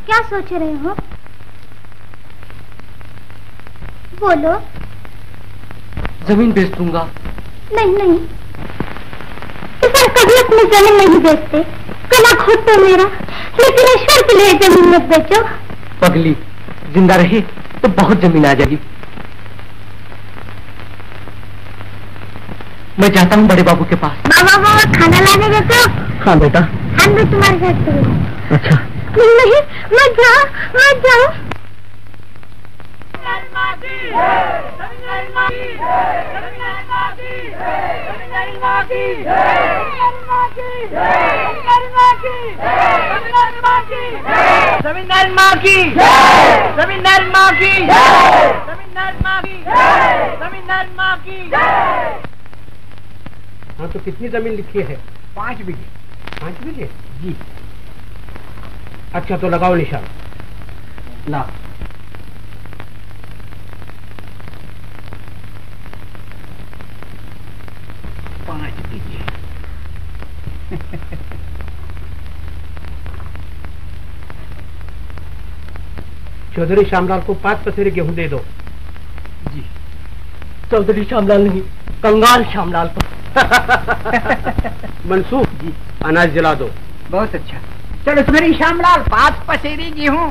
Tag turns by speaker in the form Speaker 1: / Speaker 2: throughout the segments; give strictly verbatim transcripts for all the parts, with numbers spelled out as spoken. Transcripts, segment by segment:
Speaker 1: क्या सोच रहे हो? बोलो।
Speaker 2: जमीन बेच दूंगा।
Speaker 1: नहीं नहीं, किसान कभी अपनी जमीन नहीं बेचते। कला खुद तो मेरा, लेकिन ईश्वर के लिए जमीन मत बेचो।
Speaker 2: पगली, जिंदा रही तो बहुत जमीन आ जाएगी। मैं जाता हूँ बड़े बाबू के पास।
Speaker 1: बाबा बाबा खाना लाने गए तो?
Speaker 2: हाँ बेटा।
Speaker 1: हम भी तुम्हारे साथ चलेंगे।
Speaker 2: अच्छा।
Speaker 1: नहीं, मत जाओ, मत जाओ।
Speaker 3: जमींदार माँ की, जमींदार माँ की, जमींदार माँ की, जमींदार माँ की।
Speaker 2: हाँ तो कितनी जमीन लिखी है?
Speaker 3: पाँच बीघे।
Speaker 2: पाँच बीघे?
Speaker 3: जी।
Speaker 2: अच्छा तो लगाओ निशान। ला।
Speaker 3: पाँच बीघे।
Speaker 2: चौधरी श्यामलाल को पांच पसेरे गेहूं दे दो।
Speaker 3: जी।
Speaker 2: चौधरी श्यामलाल नहीं, कंगाल श्यामलाल को। मंसूर जी, अनाज जला दो।
Speaker 3: बहुत अच्छा। चलो चौधरी श्यामलाल, पांच पसेरी गेहूं।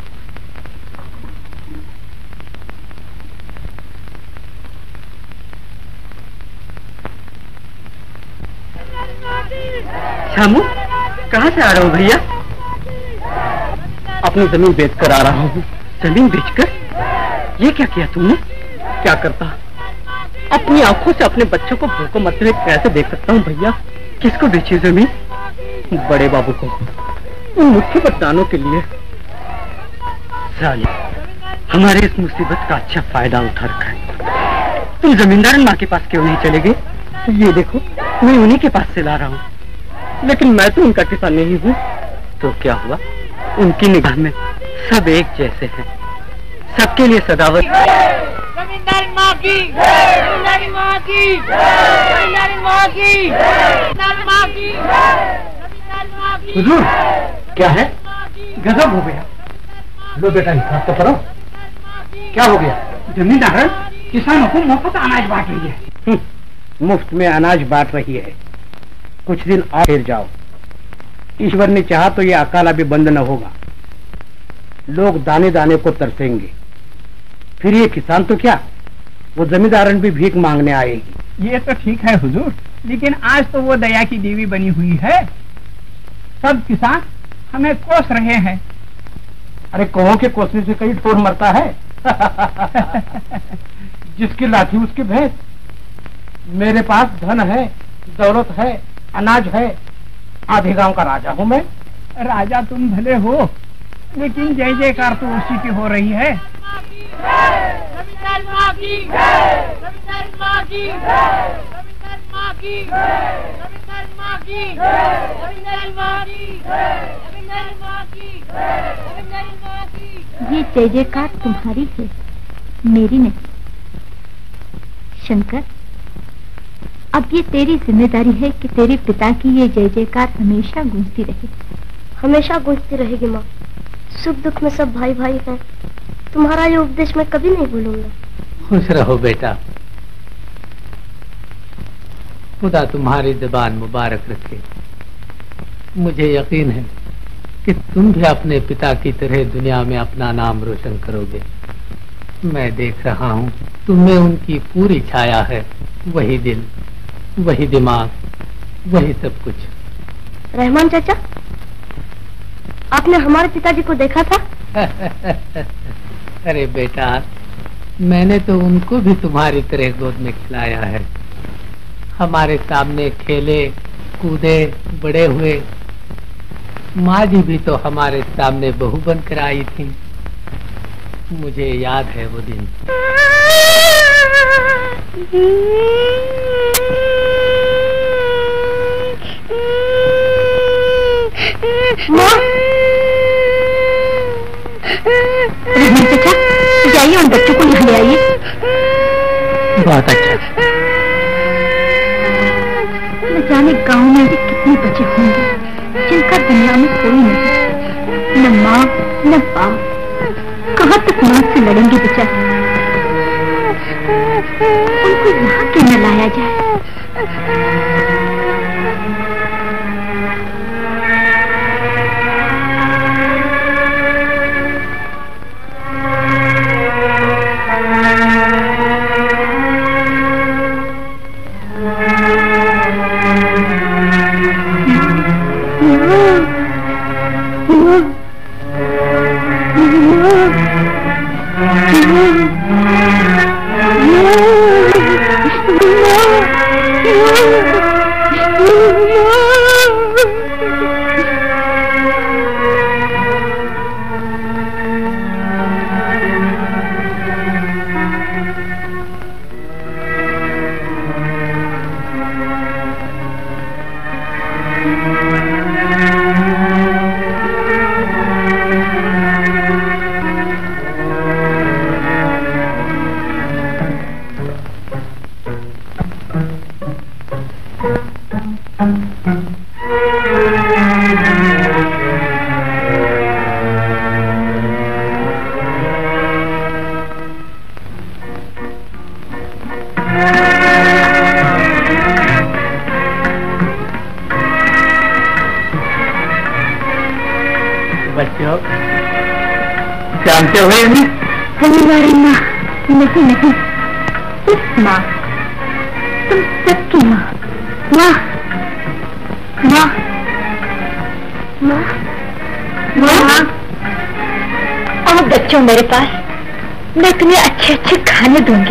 Speaker 2: श्यामू, कहाँ से आ रहे हो भैया? अपनी जमीन बेचकर आ रहा हूँ। जमीन बेचकर? ये क्या किया तुमने? क्या करता? अपनी आंखों से अपने बच्चों को भूखों मरते हुए कैसे देख सकता हूँ भैया? किसको बेची जमीन? बड़े बाबू को, उन मुट्ठी भर दानों के लिए। साली, हमारे इस मुसीबत का अच्छा फायदा उठा रखा है। तुम जमींदार माँ के पास क्यों नहीं चले गए? ये देखो, मैं उन्हीं के पास से ला रहा हूँ। लेकिन मैं तो उनका किसान नहीं हूँ। तो क्या हुआ? उनकी निगाह में सब एक जैसे हैं, सबके लिए सदावत।
Speaker 3: जमींदार माँ की, जमींदार माँ की, जमींदार माँ की, जमींदार माँ की, जमींदार माँ की।
Speaker 2: हुजूर, क्या है? गजब हो गया। लो बेटा, हिसाब तो करो। क्या हो गया?
Speaker 3: जमींदार किसानों को मुफ्त अनाज बांट रही है।
Speaker 2: मुफ्त में अनाज बांट रही है। कुछ दिन और फिर जाओ। ईश्वर ने चाहा तो ये अकाला भी बंद न होगा। लोग दाने दाने को तरसेंगे। फिर ये किसान तो क्या, वो जमींदारन भी भीख मांगने आएगी।
Speaker 3: ये तो ठीक है हुजूर, लेकिन आज तो वो दया की देवी बनी हुई है। सब किसान हमें कोस रहे हैं।
Speaker 2: अरे कौओं के कोसने से कई ठोर मरता है। जिसकी लाठी उसकी भैंस। मेरे पास धन है, दौलत है, अनाज है, आधे गांव का राजा हूँ मैं।
Speaker 3: राजा तुम भले हो, लेकिन जय जयकार तो उसी की हो रही है। जमींदार माँ की, जमींदार माँ की, जमींदार माँ की, जमींदार माँ की, जमींदार माँ की, जमींदार माँ की, जमींदार माँ की।
Speaker 1: ये जय जयकार तुम्हारी है, मेरी नहीं। शंकर, अब ये तेरी जिम्मेदारी है कि तेरे पिता की ये जय जयकार हमेशा गूंजती रहे।
Speaker 4: हमेशा गूंजती रहेगी माँ। सुख दुख में सब भाई भाई हैं। तुम्हारा ये उपदेश मैं कभी नहीं भूलूंगा।
Speaker 5: खुश रहो बेटा, खुदा तुम्हारी जुबान मुबारक रखे। मुझे यकीन है कि तुम भी अपने पिता की तरह दुनिया में अपना नाम रोशन करोगे। मैं देख रहा हूँ तुम्हें उनकी पूरी छाया है। वही दिल, वही दिमाग, वही सब कुछ।
Speaker 4: रहमान चाचा, आपने हमारे पिताजी को देखा था?
Speaker 5: अरे बेटा, मैंने तो उनको भी तुम्हारी तरह गोद में खिलाया है। हमारे सामने खेले कूदे बड़े हुए। माँ जी भी तो हमारे सामने बहू बनकर आई थी। मुझे याद है वो दिन।
Speaker 1: चाचा, जाइए उन बच्चों को यहाँ ले आइए।
Speaker 5: बहुत अच्छा।
Speaker 1: न जाने गांव में भी कितने बच्चे होंगे जिनका दुनिया में कोई नहीं, न माँ न बाप, कहाँ तक मौत से लड़ेंगे बेचारे। उनको यहाँ क्यों न लाया जाए।
Speaker 2: जानते हो नहीं?
Speaker 1: नहीं नहीं, उस माँ, तुम सबकी माँ, माँ माँ माँ माँ। आओ बच्चों मेरे पास, मैं तुम्हें अच्छे अच्छे खाने दूंगी।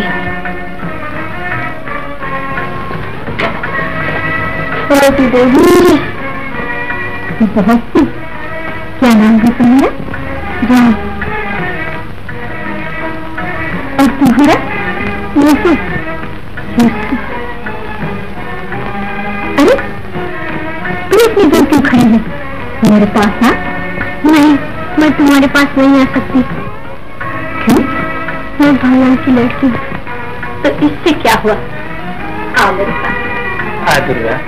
Speaker 1: रोटी देगी। क्या नाम है तुम्हारा? जान। और तुम्हारा? यूसुफ। यूसुफ। अरे तुम इतनी दूर क्यों खड़ी है? मेरे पास आ। नहीं, मैं तुम्हारे पास नहीं आ सकती। क्यों? मैं भगवान की लड़की हूँ। तो इससे क्या हुआ? आओ मेरे पास।
Speaker 5: हाँ दुर्गा,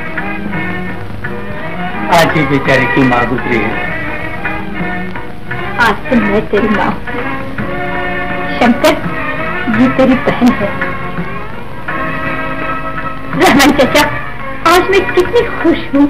Speaker 5: आज ही बेचारे की माँ गुजरी है।
Speaker 1: आज से मैं तेरी माँ। शंकर, ये तेरी बहन है। रहमान चाचा, आज मैं कितनी खुश हूँ।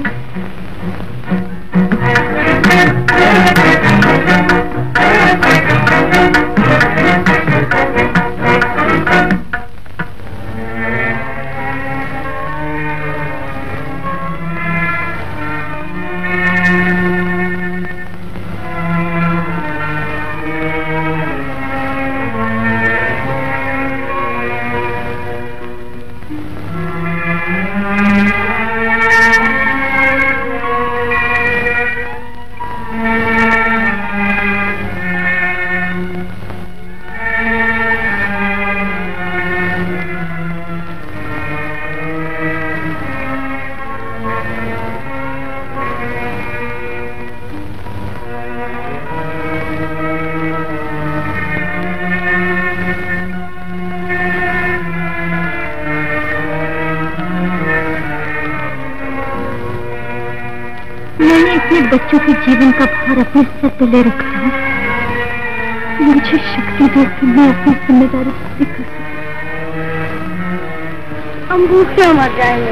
Speaker 1: बच्चों के जीवन का भार अपने सर पे ले रखा है। मुझे शक्ति दो कि मैं अपनी जिम्मेदारी पूरी कर सकूं। हम भूखे मर जाएंगे।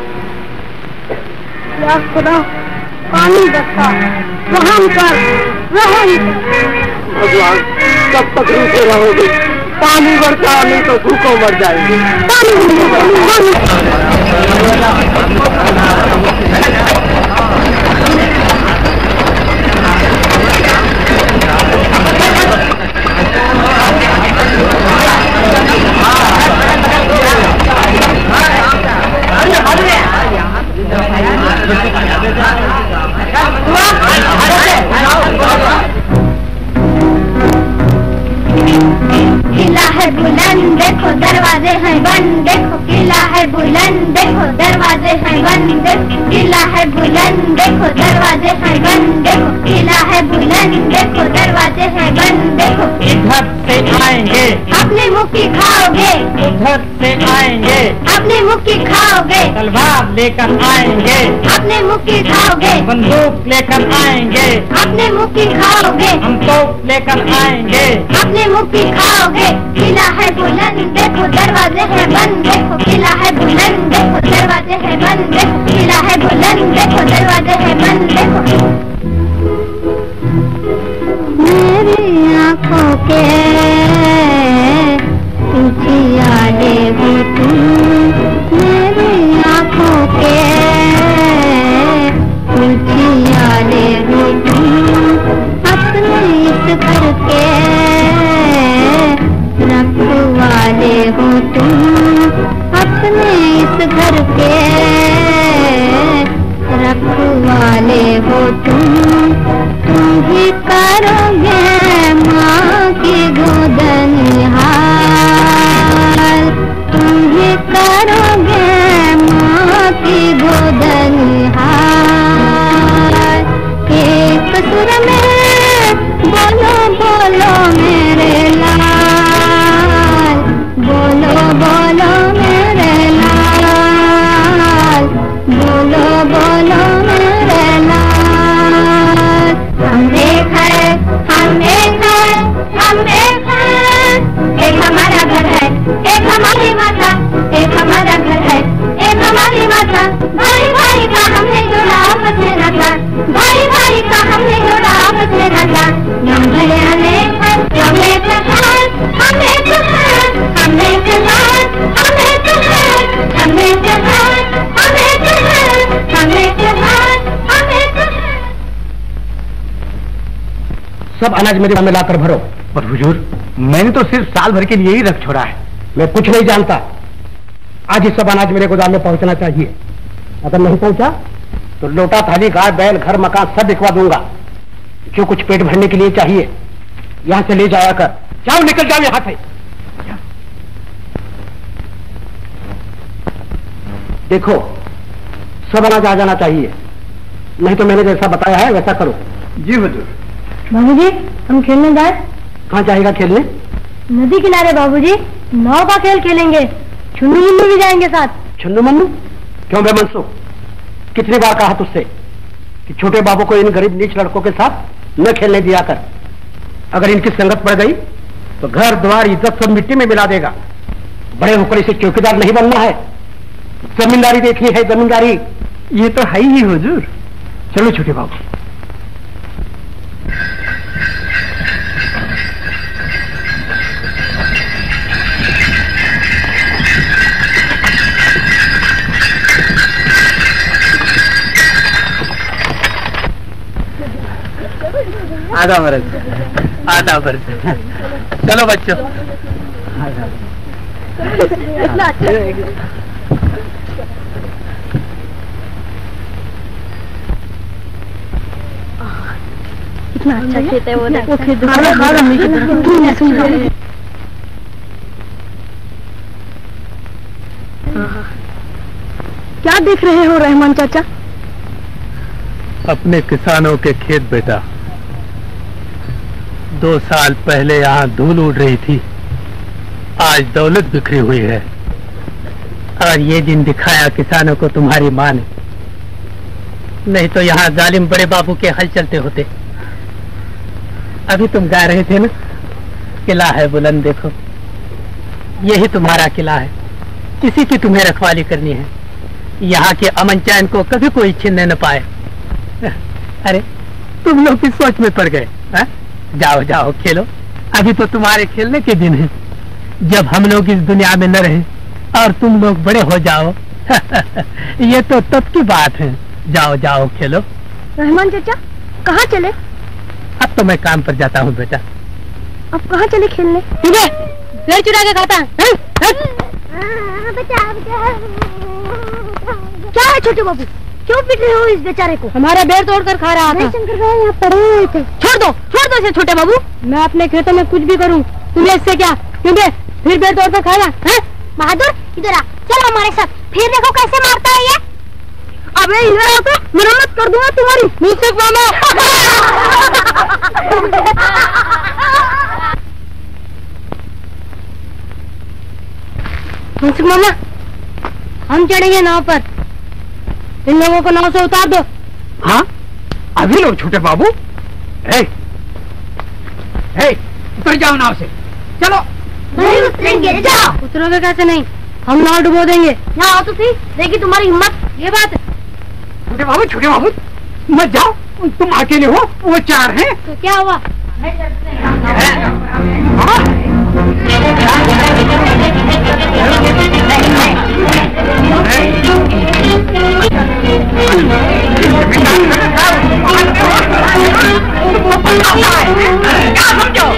Speaker 1: या खुदा, पानी बरसा, रहम कर, रहम कर।
Speaker 2: भगवान, कब तक रूठे रहोगे? पानी बरसा, नहीं तो भूखों मर जाएंगे। पानी
Speaker 1: किला है बुलंद, देखो दरवाजे हैं बंद। देखो किला है बुलंद, देखो दरवाजे हैं बंद। किला है बुलंद, देखो दरवाजे हैं बंद। देखो किला है बुलंद, देखो दरवाजे हैं बंद। देखो
Speaker 3: इधर से आएंगे,
Speaker 1: अपने मुँह की खाओगे।
Speaker 3: उधर से आएंगे,
Speaker 1: अपने मुँह की खाओगे।
Speaker 3: तलवार लेकर आएंगे,
Speaker 1: अपने मुँह की खाओगे।
Speaker 3: बंदूक लेकर आएंगे,
Speaker 1: अपने मुँह की खाओगे।
Speaker 3: हम तो लेकर आएंगे।
Speaker 1: अपने मुंह की खाओगे। किला है बुलंद देखो दरवाजे हैं बंद देखो। किला है बुलंद देखो दरवाजे हैं बंद देखो। किला है बुलंद देखो दरवाजे हैं बंद देखो। मेरी आँखों के पीछे आले हो तुम। मेरी आँखों के पीछे आले हो तुम। अपने इस घर के रखवाले हो तुम। अपने इस घर के रखवाले हो तुम। तुम ही करोगे माँ की गोद निहाल। तुम ही करोगे माँ की गोद निहाल। एक सुर में बोलो बोलो मेरे लाल। बोलो बोलो मेरे लाल। बोलो बोलो मेरे लाल। हम एक है हम एक है हम एक है। एक हमारा घर है एक हमारी माता। एक हमारा घर है एक हमारी माता। भाई भाई का हमने जोड़ा आपस में नाता। भाई भाई का हमने जोड़ा आपस में नाता। हम भले अनेक हैं हम एक हैं हम एक हैं हम एक हैं हम एक हैं हम एक हैं हम एक हैं हम एक हैं हम एक हैं।
Speaker 2: सब अनाज मेरे में लाकर भरो।
Speaker 6: पर हुजूर मैंने तो सिर्फ साल भर के लिए ही रख छोड़ा है।
Speaker 2: मैं कुछ नहीं जानता। आज ही सब अनाज मेरे गोदाम में पहुंचना चाहिए। अगर नहीं पहुंचा तो लोटा थाली गाय बैल घर मकान सब बिकवा दूंगा। जो कुछ पेट भरने के लिए चाहिए यहां से ले जाया कर। जाओ निकल जाओ यहां से। देखो सब अनाज आ जाना चाहिए नहीं तो मैंने जैसा बताया है वैसा करो।
Speaker 6: जी हुजूर।
Speaker 1: बाबूजी हम खेलने जाए।
Speaker 2: कहाँ जाएगा खेलने?
Speaker 1: नदी किनारे बाबूजी नाव का खेल खेलेंगे। छुन्नू मुन्नू भी जाएंगे साथ।
Speaker 2: छुन्नू मन्नू? क्यों बे मनसू कितनी बार कहा तुझसे कि छोटे बाबू को इन गरीब नीच लड़कों के साथ न खेलने दिया कर। अगर इनकी संगत पड़ गई तो घर द्वार इज्जत सब मिट्टी में मिला देगा। बड़े होकर इसे चौकीदार नहीं बनना है। जमींदारी देखनी है जमींदारी।
Speaker 6: ये तो है ही हुजूर।
Speaker 2: चलो छोटे बाबू।
Speaker 6: आधा बरस आधा बरस। चलो बच्चों।
Speaker 1: कितना अच्छा खेत है वो।
Speaker 4: वो खेत
Speaker 1: क्या देख रहे हो रहमान चाचा?
Speaker 5: अपने किसानों के खेत बेटा। दो साल पहले यहाँ धूल उड़ रही थी, आज दौलत बिखरी हुई है। और ये दिन दिखाया किसानों को तुम्हारी माँ ने। नहीं तो यहाँ जालिम बड़े बाबू के हल चलते होते। अभी तुम गा रहे थे ना, किला है बुलंद देखो, यही तुम्हारा किला है। इसी की तुम्हें रखवाली करनी है। यहाँ के अमन चैन को कभी कोई छीनने न पाए। अरे तुम लोग की सोच में पड़ गए। हा? जाओ जाओ खेलो। अभी तो तुम्हारे खेलने के दिन है। जब हम लोग इस दुनिया में न रहे और तुम लोग बड़े हो जाओ ये तो तब की बात है। जाओ जाओ खेलो।
Speaker 1: रहमान चाचा कहाँ चले?
Speaker 5: अब तो मैं काम पर जाता हूँ बेटा।
Speaker 1: अब कहाँ चले खेलने?
Speaker 4: पेड़ चुरा के खाता है।
Speaker 1: क्या है छोटे बाबू, क्यों पीट रहे हो इस बेचारे को?
Speaker 4: हमारा बेर तोड़ कर खा रहा था।
Speaker 1: शंकर भाई यहाँ पड़े हुए थे।
Speaker 4: छोड़ दो छोड़ दो इसे छोटे बाबू। मैं अपने खेतों में कुछ भी करूँ तुम्हें इससे क्या? क्योंकि फिर बेर तोड़ कर खाएगा।
Speaker 1: बहादुर इधर आ, चलो हमारे साथ, फिर देखो कैसे मारता है ये।
Speaker 4: अबे इधर आओ तो मरम्मत कर दूंगा तुम्हारी। मुझसे मामा मुझसे मामा हम चढ़ेंगे नाव पर। इन लोगों को नाव से उतार दो।
Speaker 2: हाँ अभी लोग छोटे बाबू। ए,
Speaker 3: हे, उतर जाओ नाव से, चलो।
Speaker 1: नहीं उतरेंगे, जाओ।
Speaker 4: उतरोगे कैसे नहीं, हम नाव डुबो देंगे।
Speaker 1: यहाँ आओ तो सही, देखी तुम्हारी हिम्मत।
Speaker 4: ये बात है।
Speaker 3: छोटे बाबू, छोटे बाबू मत जाओ, तुम अकेले हो, वो चार हैं।
Speaker 4: तो क्या हुआ?
Speaker 3: क्या समझो?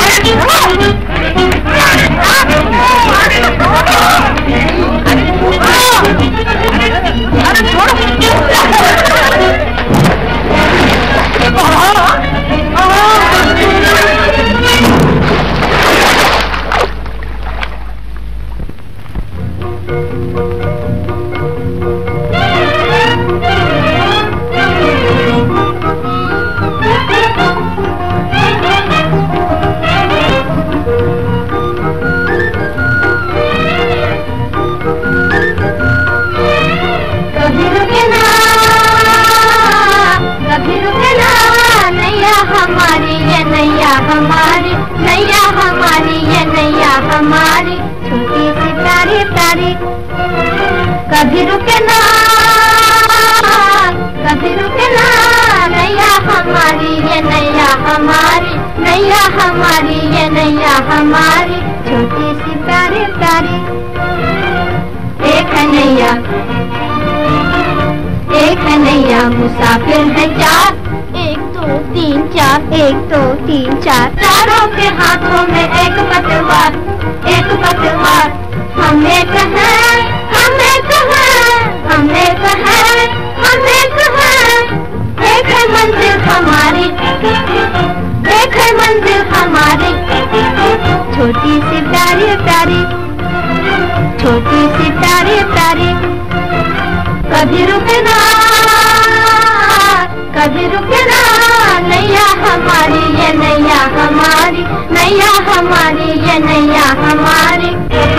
Speaker 1: हमारी नैया हमारी ये नैया हमारी छोटी सी प्यारी प्यारी कभी रुके ना कभी रुके ना नैया हमारी ये नैया हमारी नैया हमारी ये नैया हमारी छोटी सी प्यारी प्यारी एक है नैया एक है नैया मुसाफिर है चार एक दो तीन चार एक दो तीन चार चारों के हाथों में एक पतवार एक पतवार हम एक हैं हम एक हैं हम एक हैं हम एक हैं एक है मंजिल हमारी एक है मंजिल हमारी छोटी सी प्यारी प्यारी छोटी सी प्यारी प्यारी कभी रुके ना कभी रुके ना नैया हमारी ये नैया हमारी नैया हमारी ये नैया हमारी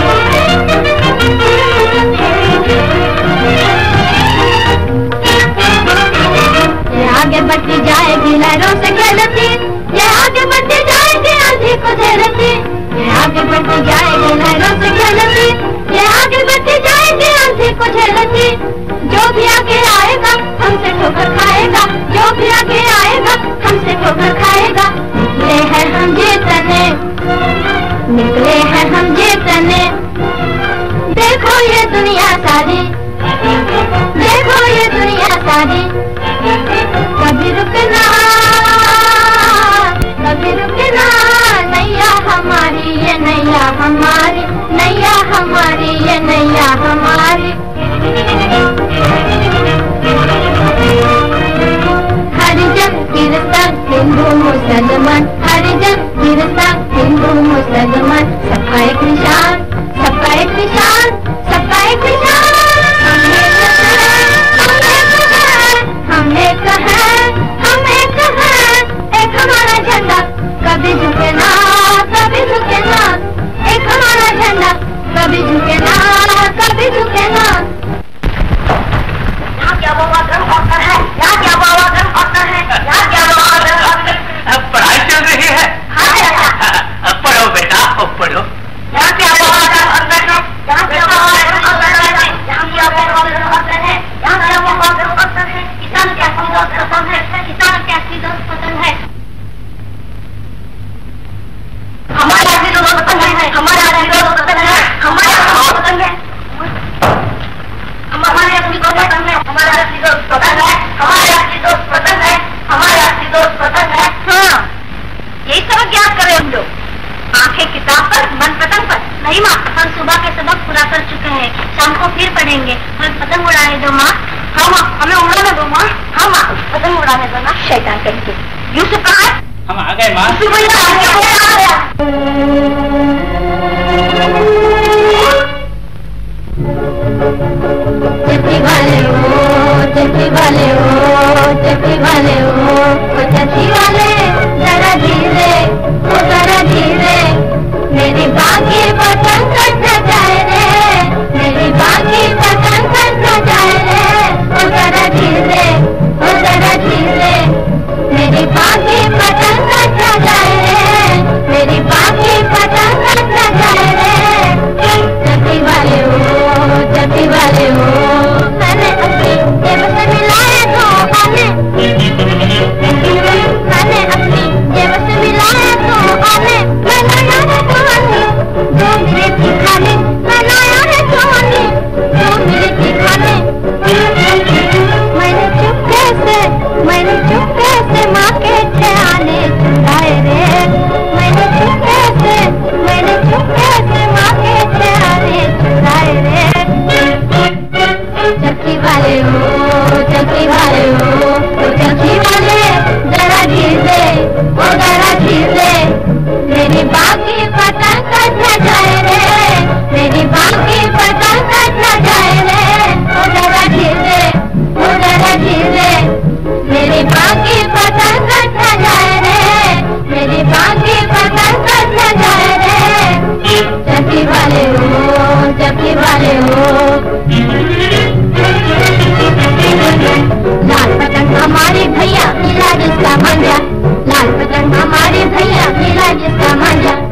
Speaker 1: ये आगे बढ़ती जाएगी लहरों से खेलती ये आगे बढ़ती जाएगी आंधी को झेलती ये आगे बढ़ती जाएगी लहरों से खेलती ये आगे बढ़ती जाएगी आंधी को झेलती जो भी आगे आएगा हमसे ठोकर खाएगा जो भी आगे आएगा हमसे ठोकर खाएगा निकले हैं हम जीतने निकले हैं हम जीतने देखो ये दुनिया सारी देखो ये दुनिया सारी कभी रुकना कभी रुकना नैया हमारी ये नैया हमारी नैया हमारी ये नैया हमारी हरिजन कीर्तन हिंदू मुसलमान हरिजन कीर्तन हिंदू मुसलमान सबका एक निशान सबका एक निशान सबका एक निशान हम एक हैं हम एक हैं एक हमारा झंडा कभी झुके ना कभी झुके ना एक हमारा झंडा कभी झुके ना कभी झुके ना क्या बाबा गर्म होकर है यहाँ क्या बाबा गर्म होकर है यहाँ क्या बाबा गर्म होकर है
Speaker 2: पढ़ाई चल रही है।
Speaker 1: हाँ
Speaker 2: पढ़ो बेटा पढ़ो।
Speaker 1: यहाँ क्या बाबा गर्म होकर है यहाँ क्या बाबा गर्म होकर है यहाँ क्या बाबा गर्म होकर है यहाँ क्या बाबा गर्म होकर है किसान क्या दोस्त पसंद है किसान क्या दोस्त पसंद है हमारा दोस्त पसंद है हमारा दोस्त पसंद है हमारा पसंद है हमारे अपनी दोस्त पसंद है हमारा असली दोस्त पसंद है हमारे असली दोस्त पसंद है हमारे असली दोस्त पसंद है हाँ यही सबक याद करें हम लोग आंखें किताब पर मन पतंग पर नहीं माँ हम सुबह के सबक पूरा कर चुके हैं शाम को फिर पढ़ेंगे हमें पतंग उड़ाने दो माँ हाँ माँ हमें उड़ाने दो माँ हाँ माँ पतंग उड़ाने दो ना शैतान करके यूसुफ कहाँ है
Speaker 2: हम आ गए माँ।
Speaker 1: चप्पी वाले हो चप्पी वाले हो चप्पी वाले हो चप्पी वाले जरा धीरे ओ जरा धीरे मेरी बाकी पतंग कट न जाए रे मेरी बाकी पतंग कट न जाए रे ओ जरा धीरे ओ जरा धीरे मेरी बाकी पतंग कट न जाए रे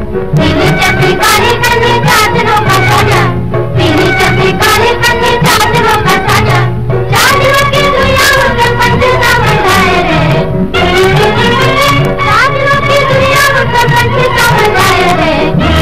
Speaker 1: पीली चटनी काली कन्नी चादरों का साजा, पीली चटनी काली कन्नी चादरों का साजा, चादरों की दुनिया उनके पंचता बंधाए रे, चादरों की दुनिया उनके पंचता बंधाए रे।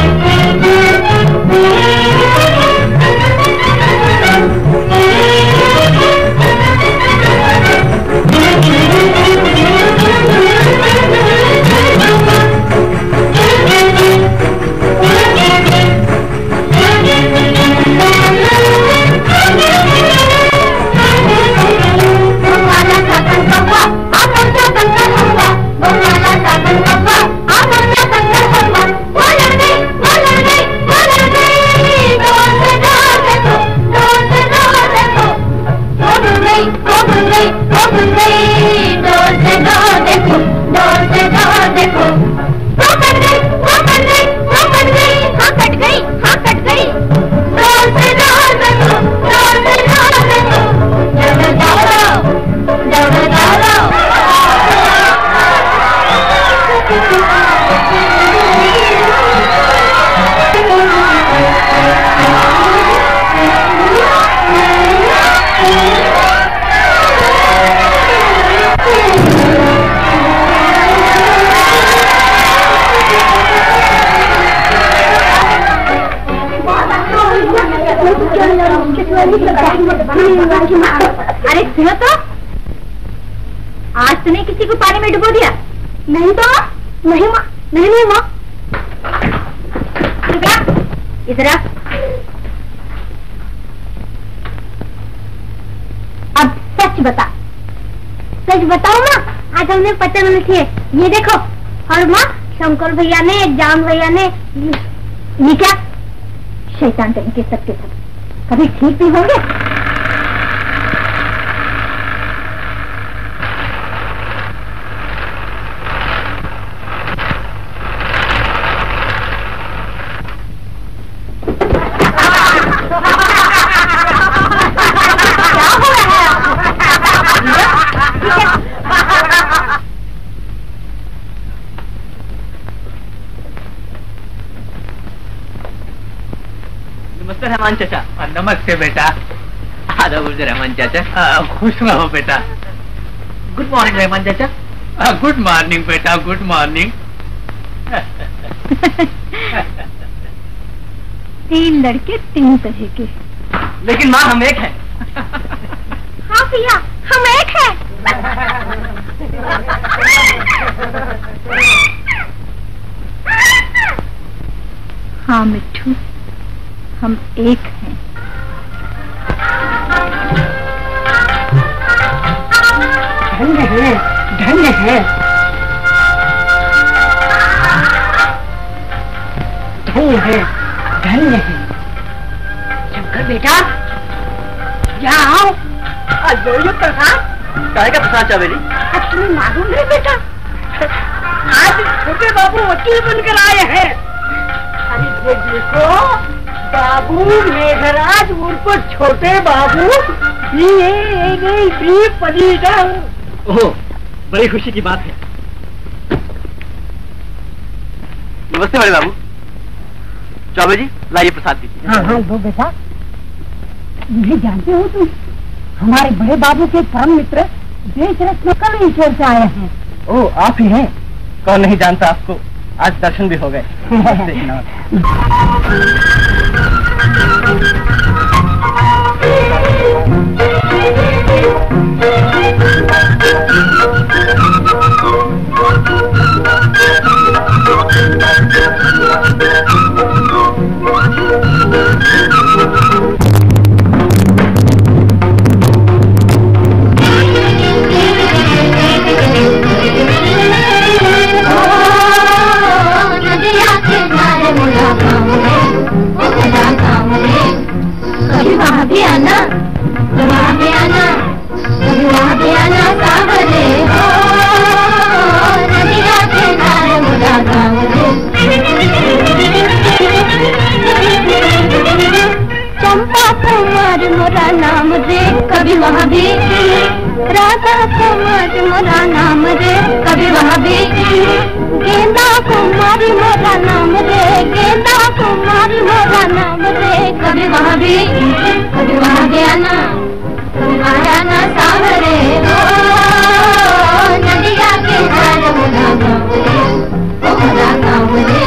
Speaker 4: अरे सुनो तो, आज तूने किसी को पानी में डुबो दिया? नहीं तो नहीं माँ, नहीं नहीं माँ। इधर आ। अब सच बता, सच बताओ माँ, आज हमने पता नहीं किए। ये देखो, और माँ शंकर भैया ने, जान भैया ने, ये क्या शैतान कहीं के सबके सब कभी ठीक नहीं होंगे।
Speaker 2: नमस्ते रहमान चाचा।
Speaker 5: नमस्ते बेटा।
Speaker 2: आधा बोलते रहमान चाचा।
Speaker 5: खुश रहो बेटा।
Speaker 2: गुड मॉर्निंग रहमान चाचा।
Speaker 5: गुड मॉर्निंग बेटा, गुड मॉर्निंग।
Speaker 4: तीन लड़के तीन तरह के,
Speaker 2: लेकिन माँ हम एक हैं।
Speaker 4: हाँ भैया हम एक हैं। हाँ मिट्ठू, हम एक हैं।
Speaker 3: धन्य है, धन्य है, धन्य है, धन्य है। शंकर बेटा, यहाँ आओ।
Speaker 2: जो प्रसाद काय का प्रसाद चावेली?
Speaker 3: अब तुम्हें मालूम नहीं बेटा, आज छोटे बाबू वकील बनकर आए हैं। अरे ये देखो, बाबू मेघराज उर्फ छोटे बाबू ये
Speaker 2: ओह, बड़ी खुशी की बात है। नमस्ते बड़े बाबू। चौबे जी लाइए प्रसाद दीजिए।
Speaker 3: हाँ हाँ दो बेटा। ये जानते हो तुम, हमारे बड़े बाबू के परम मित्र देश रत्न कल ईश्वर से आए हैं।
Speaker 2: ओह, आप ही हैं? कौन नहीं जानता आपको, आज दर्शन भी हो गए।
Speaker 1: कभी वहाँ भी आना, वहाँ भी आना, कभी वहाँ भी आना सावरे हो, नदिया के नारे मुला गाँव रे। चंपा कुमार मोरा नाम रे, कभी वहाँ भी, राधा कुमार मोरा नाम रे, कभी वहाँ भी, गेंदा कुमारी मोरा नाम रे,
Speaker 4: सावरी मोरा नाम रे, कभी वहाँ भी कभी वहाँ गया ना, कभी आया ना सावरे हो, नदिया के नार मोरा गाँव रे, ओ मोरा गाँव रे।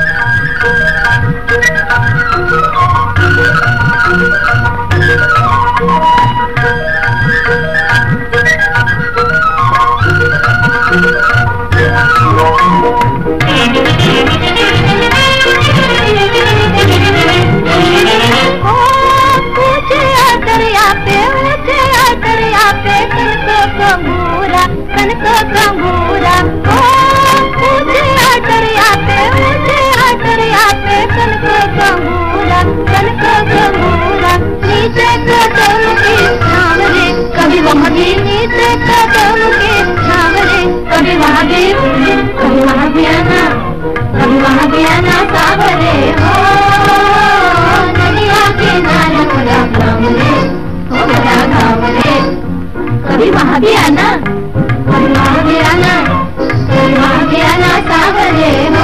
Speaker 4: गंगूरा कनको गंगूरा ओ ऊंचे दरिया पे ऊंचे दरिया पे कनको गंगूरा कनको गंगूरा नीचे कदम के नाम रे, कभी वहाँ भी नीचे कदम के नाम रे, कभी वहाँ भी कभी वहाँ भी आना, कभी वहाँ भी आना सावरे हो, नदिया के नारे मोरा गाँव रे, ओ मोरा गाँव रे। कभी वहाँ भी आना, कभी वहाँ भी आना, कभी वहाँ भी आना सावरे हो,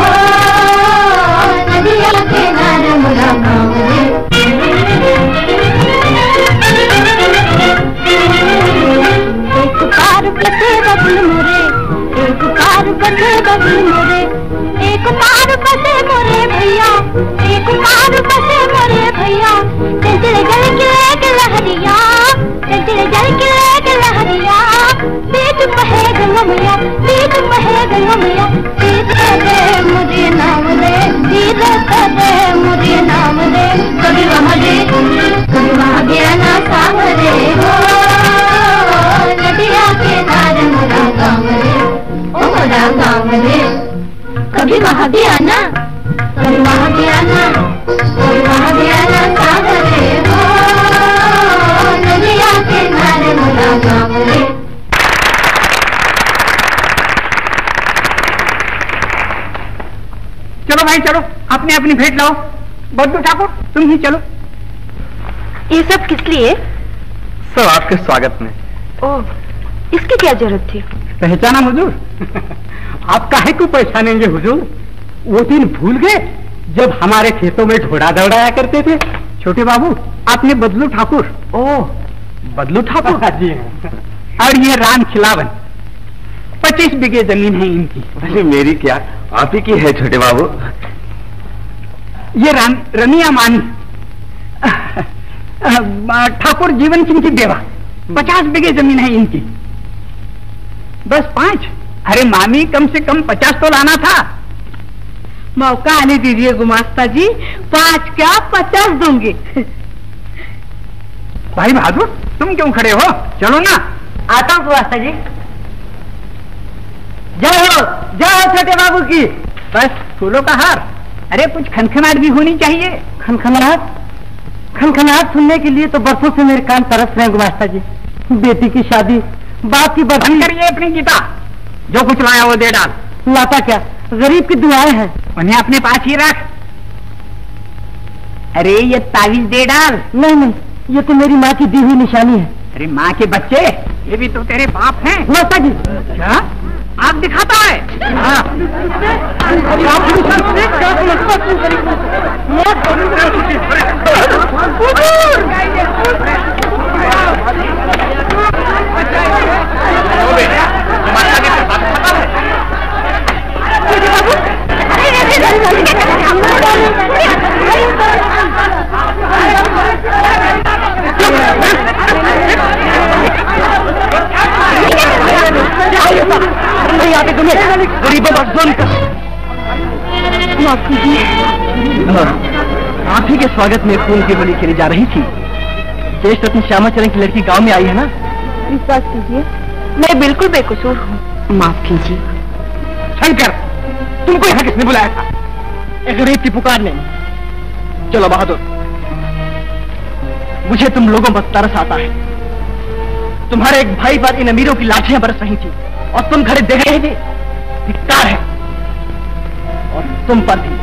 Speaker 4: नदिया के नारे मोरा गाँव रे। एक पार बसे बबल मोरे, एक पार बसे बबल मोरे, एक पार बसे मोरे भैया, एक पार बसे मोरे भैया, चंचल जल के लहरिया, चंचल जल के लहरिया, बीच बहे गंगमैया, बीच बहे गंगमैया, बीच करे मुझे नाम रे, बीच करे मुझे नाम रे, कभी वहाँ भी कभी वहाँ भी आना सावरे हो, नदिया के नारे मोरा गाँव रे, ओ मोरा गाँव रे। कभी वहाँ भी आना, कभी वहाँ भी आना, कभी वहाँ भी आना सावरे हो, नदिया के नारे मोरा गाँव रे।
Speaker 3: चलो भाई चलो, अपनी अपनी भेंट लाओ। बद्दू ठाकुर तुम ही चलो।
Speaker 1: ये सब किस लिए?
Speaker 6: सब आपके स्वागत में।
Speaker 1: ओह, इसकी क्या जरूरत थी?
Speaker 3: पहचाना हुजूर? आप काहे को पहचानेंगे हुजूर? वो दिन भूल गए जब हमारे खेतों में घोड़ा दौड़ाया करते थे? छोटे बाबू आपने बदलू ठाकुर। ओह बदलू ठाकुर जी। और ये राम खिलावन, पच्चीस बीघे जमीन है इनकी।
Speaker 6: अरे मेरी क्या, आप ही की है छोटे बाबू।
Speaker 3: ये रान रनिया मानी ठाकुर जीवन सिंह की बेवा, पचास बीघे जमीन है इनकी। बस पांच? अरे मामी कम से कम पचास तो लाना था।
Speaker 1: मौका आने दीजिए गुमास्ता जी, पाँच क्या पचास दूंगी।
Speaker 3: भाई बहादुर तुम क्यों खड़े हो? चलो ना।
Speaker 1: आता हूँ गुमास्ता जी। जय हो, जय हो छोटे बाबू की।
Speaker 3: बस फूलों का हार। अरे कुछ खनखनाहट भी होनी चाहिए।
Speaker 1: खनखनाहट? खनखनाहट सुनने के लिए तो बरसों से मेरे कान तरस रहे हैं गुमास्ता जी। बेटी की शादी, बाप की बर्तन।
Speaker 3: करिए अपनी गीता, जो कुछ लाया वो दे डाल।
Speaker 1: लाता क्या, गरीब की दुआएं हैं।
Speaker 3: उन्हें अपने पास ही रख। अरे ये तावीज दे डाल।
Speaker 1: नहीं नहीं, ये तो मेरी माँ की दी हुई निशानी है।
Speaker 3: अरे माँ के बच्चे, ये भी तो तेरे बाप हैं।
Speaker 1: गुमास्ता जी।
Speaker 3: क्या आप दिखाता है? हाँ।
Speaker 1: माफ कीजिए।
Speaker 2: आप ही के स्वागत में खून की होली खेली जा रही थी। ज्येष्ठ रत्न श्यामाचरण की लड़की गांव में आई है ना?
Speaker 1: विश्वास कीजिए, मैं बिल्कुल बेकसूर हूँ। माफ कीजिए।
Speaker 3: शंकर, तुमको यहाँ किसने बुलाया था?
Speaker 2: एक गरीब की पुकार ने। चलो बहादुर, मुझे तुम लोगों पर तरस आता है। तुम्हारे एक भाई पर इन अमीरों की लाठियां बरस रही थी और तुम खड़े देख रहे थे। धिक्कार है, और तुम पर भी।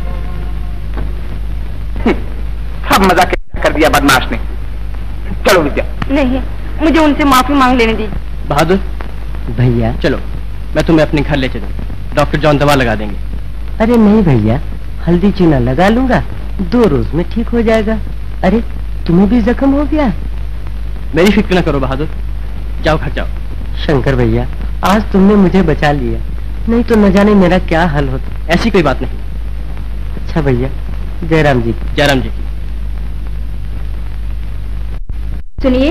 Speaker 6: सब मजाक कर दिया बदमाश ने। चलो विद्या।
Speaker 1: नहीं, मुझे उनसे माफी मांग लेने दीजिए।
Speaker 2: बहादुर भैया, चलो मैं तुम्हें अपने घर ले चलूं। डॉक्टर जॉन दवा लगा देंगे।
Speaker 1: अरे नहीं भैया, हल्दी चूना लगा लूंगा,
Speaker 2: दो रोज में ठीक हो जाएगा। अरे तुम्हें भी जख्म हो गया?
Speaker 7: मेरी फिक्र न करो बहादुर, जाओ घर जाओ।
Speaker 2: शंकर भैया, आज तुमने मुझे बचा लिया, नहीं तो न जाने मेरा क्या हाल होता।
Speaker 7: ऐसी कोई बात नहीं।
Speaker 2: अच्छा भैया, जयराम जी।
Speaker 7: जयराम जी।
Speaker 8: सुनिए,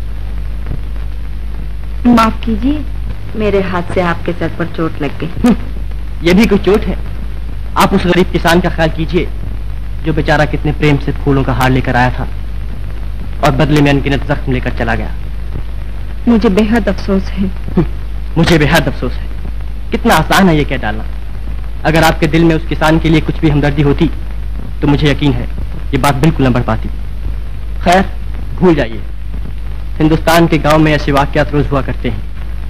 Speaker 8: माफ कीजिए, मेरे हाथ से आपके सर पर चोट लग गई।
Speaker 7: ये भी कोई चोट है? आप उस गरीब किसान का ख्याल कीजिए जो बेचारा कितने प्रेम से फूलों का हार लेकर आया था और बदले में अनगिनत जख्म लेकर चला गया।
Speaker 8: मुझे बेहद अफसोस है।
Speaker 7: मुझे बेहद अफसोस है। कितना आसान है ये कह डालना। अगर आपके दिल में उस किसान के लिए कुछ भी हमदर्दी होती तो मुझे यकीन है ये बात बिल्कुल न बढ़ पाती। खैर, भूल जाइए। हिंदुस्तान के गांव में ऐसे वाकयात रोज हुआ करते हैं।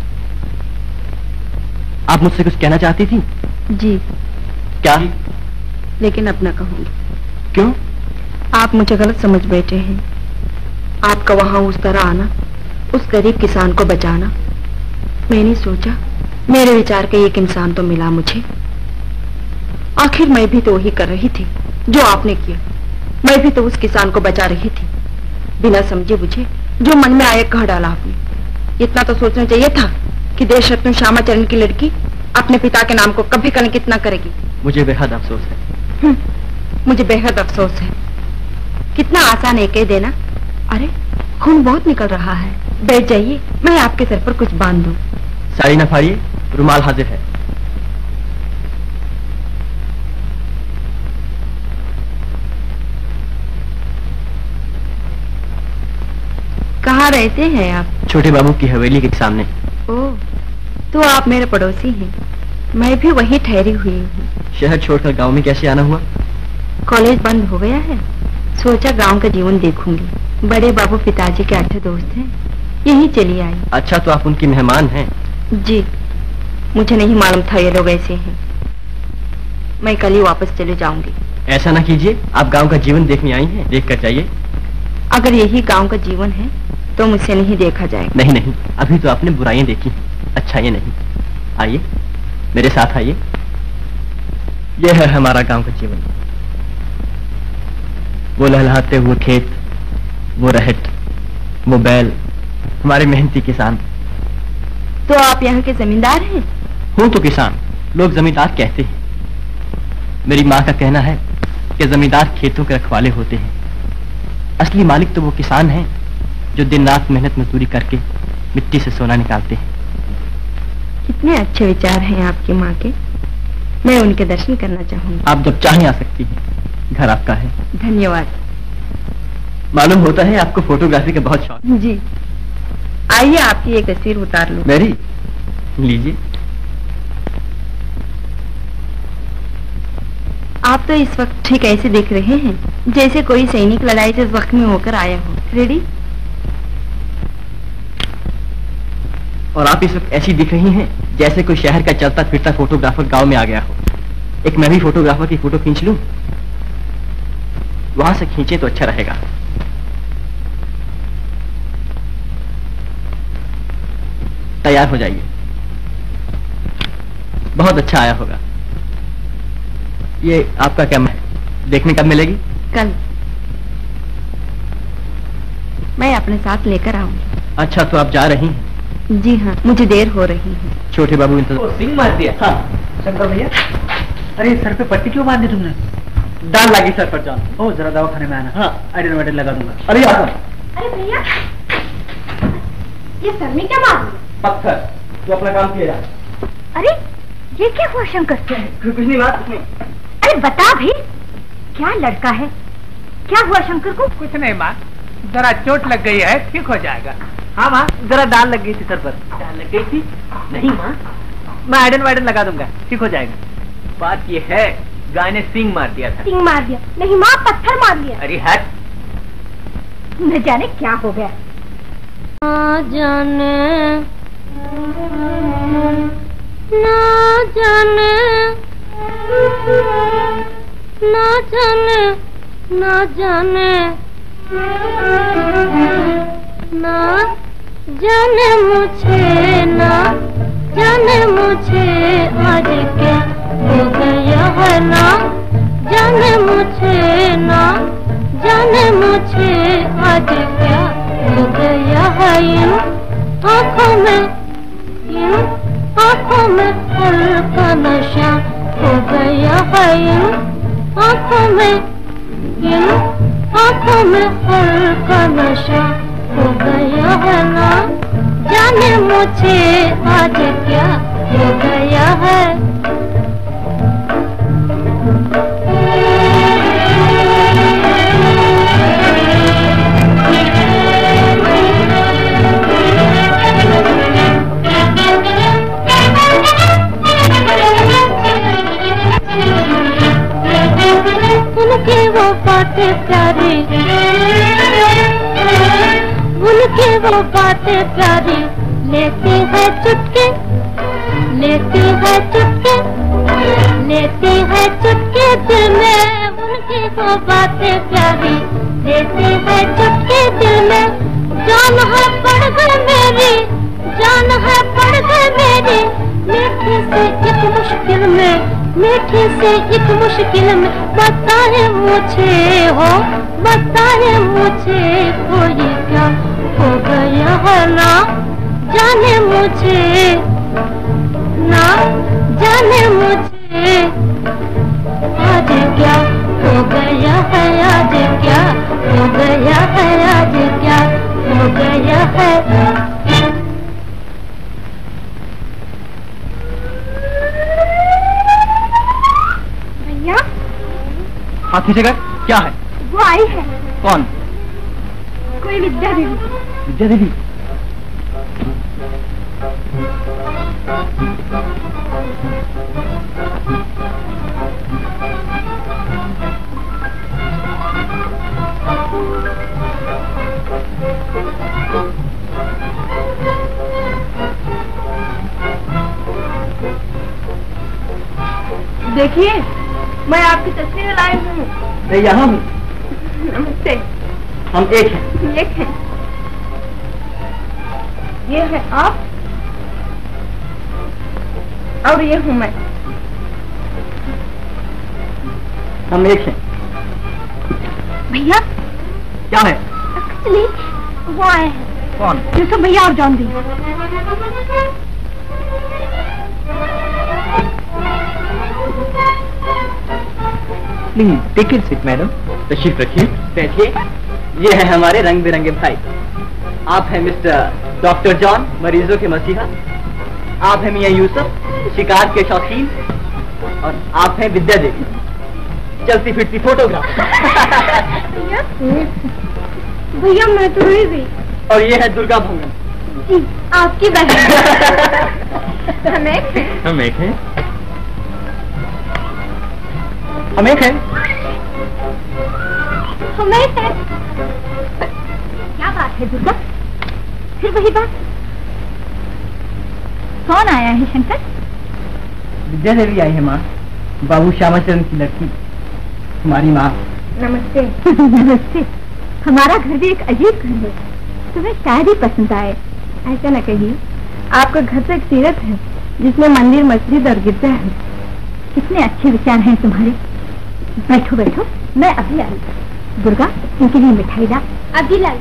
Speaker 7: आप मुझसे कुछ कहना चाहती थी?
Speaker 8: जी।
Speaker 7: क्या?
Speaker 8: लेकिन अब न कहूंगी।
Speaker 7: क्यों?
Speaker 8: आप मुझे गलत समझ बैठे हैं। आपका वहां उस तरह आना, उस गरीब किसान को बचाना, मैंने सोचा मेरे विचार का एक इंसान तो मिला मुझे। आखिर मैं भी तो वही कर रही थी जो आपने किया। मैं भी तो उस किसान को बचा रही थी। बिना समझे बुझे जो मन में आया कह डाला आपने। इतना तो सोचना चाहिए था कि देश रत्न श्यामाचरण की लड़की अपने पिता के नाम को कभी कलंकित न करेगी।
Speaker 7: मुझे बेहद अफसोस है।
Speaker 8: मुझे बेहद अफसोस है। कितना आसान है कह देना। अरे खून बहुत निकल रहा है, बैठ जाइए, मैं आपके सर पर कुछ बांध दूं।
Speaker 7: साड़ी न फाड़िए, रुमाल हाजिर है।
Speaker 8: कहाँ रहते हैं आप?
Speaker 7: छोटे बाबू की हवेली के सामने।
Speaker 8: ओह, तो आप मेरे पड़ोसी हैं। मैं भी वहीं ठहरी हुई हूँ।
Speaker 7: शहर छोड़कर गांव में कैसे आना हुआ?
Speaker 8: कॉलेज बंद हो गया है, सोचा गांव का जीवन देखूंगी। बड़े बाबू पिताजी के अच्छे दोस्त हैं, यहीं चली आई।
Speaker 7: अच्छा, तो आप उनकी मेहमान हैं?
Speaker 8: जी, मुझे नहीं मालूम था ये लोग ऐसे हैं। मैं कल ही वापस चले जाऊंगी।
Speaker 7: ऐसा ना कीजिए, आप गांव का जीवन देखने आई हैं, देख कर जाइए।
Speaker 8: अगर यही गांव का जीवन है तो मुझसे नहीं देखा जाएगा।
Speaker 7: नहीं नहीं, अभी तो आपने बुराइयां देखी, अच्छा ये नहीं। आइए मेरे साथ आइए। यह है हमारा गांव का जीवन। वो लहलहाते हुए खेत, वो रहट, वो बैल, हमारे मेहनती किसान।
Speaker 8: तो आप यहाँ के जमींदार हैं?
Speaker 7: हूं तो किसान, लोग जमींदार कहते हैं। मेरी माँ का कहना है कि जमींदार खेतों के रखवाले होते हैं। असली मालिक तो वो किसान हैं जो दिन रात मेहनत मजदूरी करके मिट्टी से सोना निकालते हैं।
Speaker 8: कितने अच्छे विचार हैं आपकी माँ के। मैं उनके दर्शन करना चाहूंगी।
Speaker 7: आप जब चाहें आ सकती हैं, घर आपका है।
Speaker 8: धन्यवाद।
Speaker 7: मालूम होता है आपको फोटोग्राफी का बहुत शौक।
Speaker 8: जी, आइए आपकी एक तस्वीर उतार लूं।
Speaker 7: मेरी? लीजिए।
Speaker 8: आप तो इस वक्त ठीक ऐसे दिख रहे हैं जैसे कोई सैनिक लड़ाई से जख्मी होकर आया हो। रेडी?
Speaker 7: और आप इस वक्त ऐसी दिख रही हैं जैसे कोई शहर का चलता फिरता फोटोग्राफर गांव में आ गया हो। एक मैं भी फोटोग्राफर की फोटो खींच लूं? वहां से खींचे तो अच्छा रहेगा। तैयार हो जाइए। बहुत अच्छा आया होगा। ये आपका कैमरा है, देखने कब मिलेगी?
Speaker 8: कल। मैं अपने साथ लेकर आऊंगी।
Speaker 7: अच्छा, तो आप जा रही हैं?
Speaker 8: जी हाँ, मुझे देर हो रही है।
Speaker 7: छोटे बाबू इंतजार।
Speaker 2: सिंह मार दिया? हाँ। शंकर भैया, अरे सर पे पट्टी क्यों बांधी तुमने?
Speaker 7: डाल लगी सर पर जान।
Speaker 2: ओ, जरा दवाखाने में आना।
Speaker 7: हाँ,
Speaker 2: आइडन वाइडन लगा दूंगा।
Speaker 7: अरे यार,
Speaker 4: अरे भैया, ये सर में क्या मार दिया?
Speaker 7: पत्थर, तू अपना काम किया जा।
Speaker 4: अरे ये क्या हुआ शंकर से?
Speaker 7: कुछ नहीं बात नहीं।
Speaker 4: अरे बता भी, क्या लड़का है? क्या हुआ शंकर को?
Speaker 3: कुछ नहीं माँ, जरा चोट लग गई है, ठीक हो जाएगा।
Speaker 2: हाँ माँ, जरा दाल लग गई थी सर पर। दाल लग गई थी? नहीं माँ, मैं आयरन वायरन लगा दूंगा, ठीक हो जाएगा।
Speaker 7: बात ये है, गाय ने सिंग मार दिया था।
Speaker 4: सिंह मार दिया? नहीं माँ, पत्थर मार दिया।
Speaker 7: अरे हट।
Speaker 4: न जाने क्या हो गया।
Speaker 1: ना जाने ना जाने ना जाने ना जाने ना जाने मुझे ना जाने मुझे आज क्या हो गया है। ना जाने मुझे ना आँखों में इन आँखों में हल्का नशा हो गया है, इन आँखों में इन आँखों में हल्का नशा हो गया है ना, जाने मुझे आज क्या हो गया है। उनकी वो बातें प्यारी, उनकी वो बातें प्यारी, लेती है चुटके, लेती है चुटके, लेती है चुटके दिल में। उनकी वो बातें प्यारी, लेती है चुटके दिल में। जान है पड़ गई मेरी, जान है पड़ गई मेरी, मीठी से एक मुश्किल में, मीठी से एक मुश्किल में। बताए मुझे हो, बताए मुझे कोई क्या हो गया है ना, जाने मुझे ना, जाने मुझे आज क्या हो गया है, आज क्या हो गया है, आज क्या हो गया है।
Speaker 7: हाथ नीचे कर, क्या है?
Speaker 4: वो आई है।
Speaker 7: कौन?
Speaker 4: कोई विद्या देवी।
Speaker 7: विद्या देवी?
Speaker 4: देखिए, मैं आपकी तस्वीर लाई हूँ।
Speaker 7: मैं यहाँ हूँ।
Speaker 4: नमस्ते।
Speaker 7: हम एक हैं।
Speaker 4: एक हैं। ये है आप और ये हूँ मैं।
Speaker 7: हम एक हैं।
Speaker 4: भैया
Speaker 7: क्या है?
Speaker 4: एक्चुअली वो आए हैं।
Speaker 7: कौन?
Speaker 4: यूसुफ भैया और जॉन दी।
Speaker 7: Please take it seat madam. तशरीफ रखिए, बैठिए। ये है हमारे रंग बिरंगे भाई। आप हैं मिस्टर डॉक्टर जॉन, मरीजों के मसीहा। आप हैं मियां यूसुफ, शिकार के शौकीन। और आप हैं विद्या देवी, चलती फिरती फोटोग्राफ।
Speaker 4: भैया मैं तो रही गई।
Speaker 7: और ये है दुर्गा भंगन
Speaker 4: जी, आपकी बहन। हम एक हैं।
Speaker 7: हम एक हैं। हम एक हैं।
Speaker 4: हम एक हैं। क्या बात है दुर्गा? फिर वही बात। कौन आया है शंकर?
Speaker 7: विद्या देवी आई है माँ, बाबू श्यामाचरण की लड़की, हमारी माँ।
Speaker 4: नमस्ते। नमस्ते। हमारा घर भी एक अजीब घर है, तुम्हें शायद ही पसंद आए। ऐसा न कहिए, आपका घर तो एक तीर्थ है जिसमें मंदिर, मस्जिद और गिरजा है। कितने अच्छे विचार हैं तुम्हारे। बैठो बैठो, मैं अभी आई। दुर्गा, इनके लिए मिठाई ला। अभी लाई।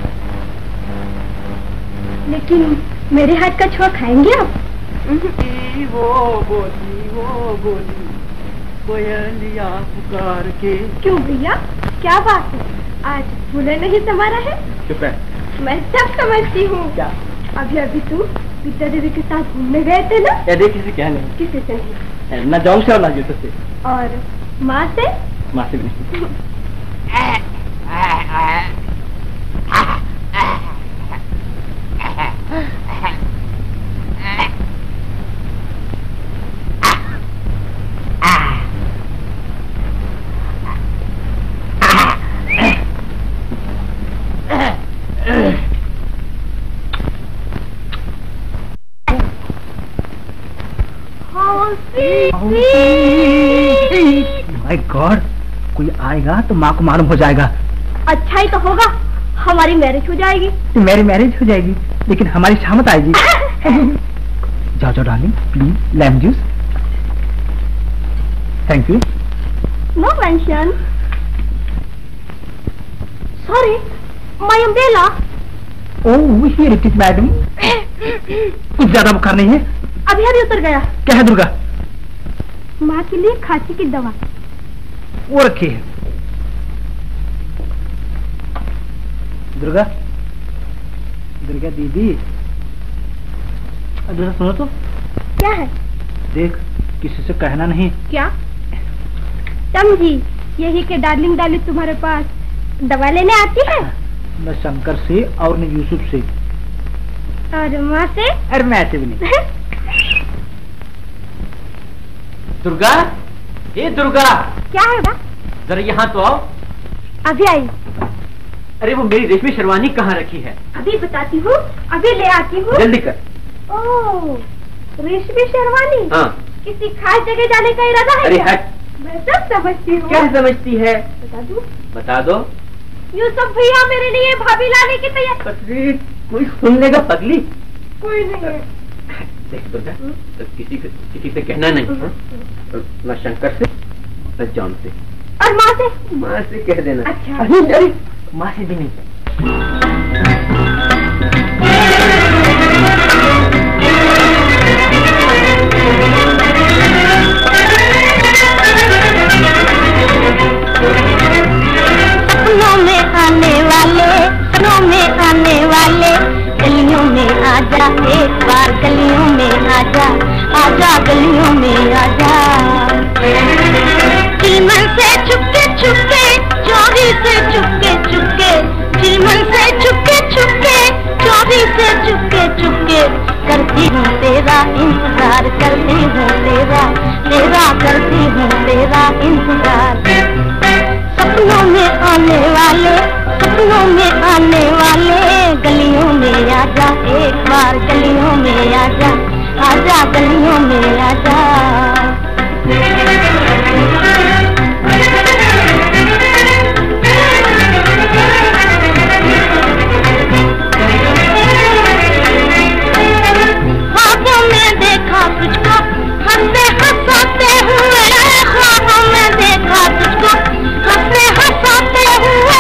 Speaker 4: लेकिन मेरे हाथ का छोआ खाएंगे आप?
Speaker 7: वो बोली वो बोली कोयलिया पुकार के।
Speaker 4: क्यों भैया, क्या बात है? आज भूले नहीं तुम्हारा है?
Speaker 7: चुप है।
Speaker 4: मैं सब समझती हूँ।
Speaker 7: क्या?
Speaker 4: अभी अभी तुम विद्या देवी के साथ घूमने गए थे ना?
Speaker 7: या देख किसी क्या नहीं,
Speaker 4: किसी से नहीं।
Speaker 7: ना जाऊँ से और ना जूते से।
Speaker 4: और माँ से?
Speaker 7: माँ से भी नहीं। माय गॉड, कोई आएगा तो माँ को मालूम हो जाएगा।
Speaker 4: अच्छा ही तो होगा, हमारी मैरिज हो जाएगी।
Speaker 7: मेरी मैरिज हो जाएगी, लेकिन हमारी शामत आएगी। जाओ जाओ darling, please lemon juice. Thank you.
Speaker 4: No mention. Sorry, my umbrella.
Speaker 7: Oh, here it is madam.
Speaker 3: कुछ ज्यादा बुखार नहीं है?
Speaker 1: अभी अभी उतर गया।
Speaker 3: क्या है दुर्गा?
Speaker 1: माँ के लिए खांसी की दवा।
Speaker 3: वो रखी है। दुर्गा, दुर्गा दीदी, दुर्गा सुनो तो।
Speaker 1: क्या है?
Speaker 3: देख, किसी से कहना नहीं।
Speaker 1: क्या? समझी, यही के डार्लिंग डार्लिंग तुम्हारे पास दवा लेने आती है?
Speaker 3: न शंकर से और न यूसुफ से।
Speaker 1: और माँ से?
Speaker 3: अरे मैं ऐसे भी नहीं।
Speaker 7: दुर्गा, ये दुर्गा।
Speaker 1: क्या है बा?
Speaker 7: जरा यहाँ तो आओ।
Speaker 1: अभी आई।
Speaker 7: अरे वो मेरी रेशमी शेरवानी कहाँ रखी है?
Speaker 1: अभी बताती हूँ, अभी ले आती हूँ।
Speaker 7: जल्दी कर।
Speaker 1: ओह, रेशमी शेरवानी।
Speaker 7: हाँ।
Speaker 1: किसी खास जगह जाने का इरादा है?
Speaker 7: अरे
Speaker 1: क्या?
Speaker 7: हट।
Speaker 1: मैं सब समझती हूँ।
Speaker 7: क्या समझती है?
Speaker 1: बता दूँ?
Speaker 7: बता दो।
Speaker 1: यूसुफ भैया मेरे लिए भाभी लाने की तैयारी।
Speaker 7: अरे कोई सुन लेगा पगली।
Speaker 1: कोई नहीं है।
Speaker 7: देख दुर्गा, तो किसी से किसी से कहना नहीं, न शंकर से न जॉन से।
Speaker 1: और माँ से?
Speaker 7: माँ से कह देना।
Speaker 1: अच्छा।
Speaker 7: अरे अरे माँ से भी नहीं।
Speaker 4: सपनों में आने वाले, सपनों में आने वाले, गलियों में आजा, एक बार गलियों में आजा, आजा गलियों में आजा। चिलमन से छुपके छुपके, चोरी से छुपके छुपके, चिलमन से छुपके छुपके, चोरी से छुपके छुपके, करती हूँ तेरा इंतजार, करती हूँ तेरा, तेरा करती हूँ तेरा इंतजार। सपनों में आने वाले, सपनों में आने वाले, गलियों में आजा, एक बार गलियों में आजा, आजा गलियों में आजा। ख्वाबों में देखा तुझको, हंसते हंसाते हुए, ख्वाबों में देखा तुझको, हंसते हंसाते हुए,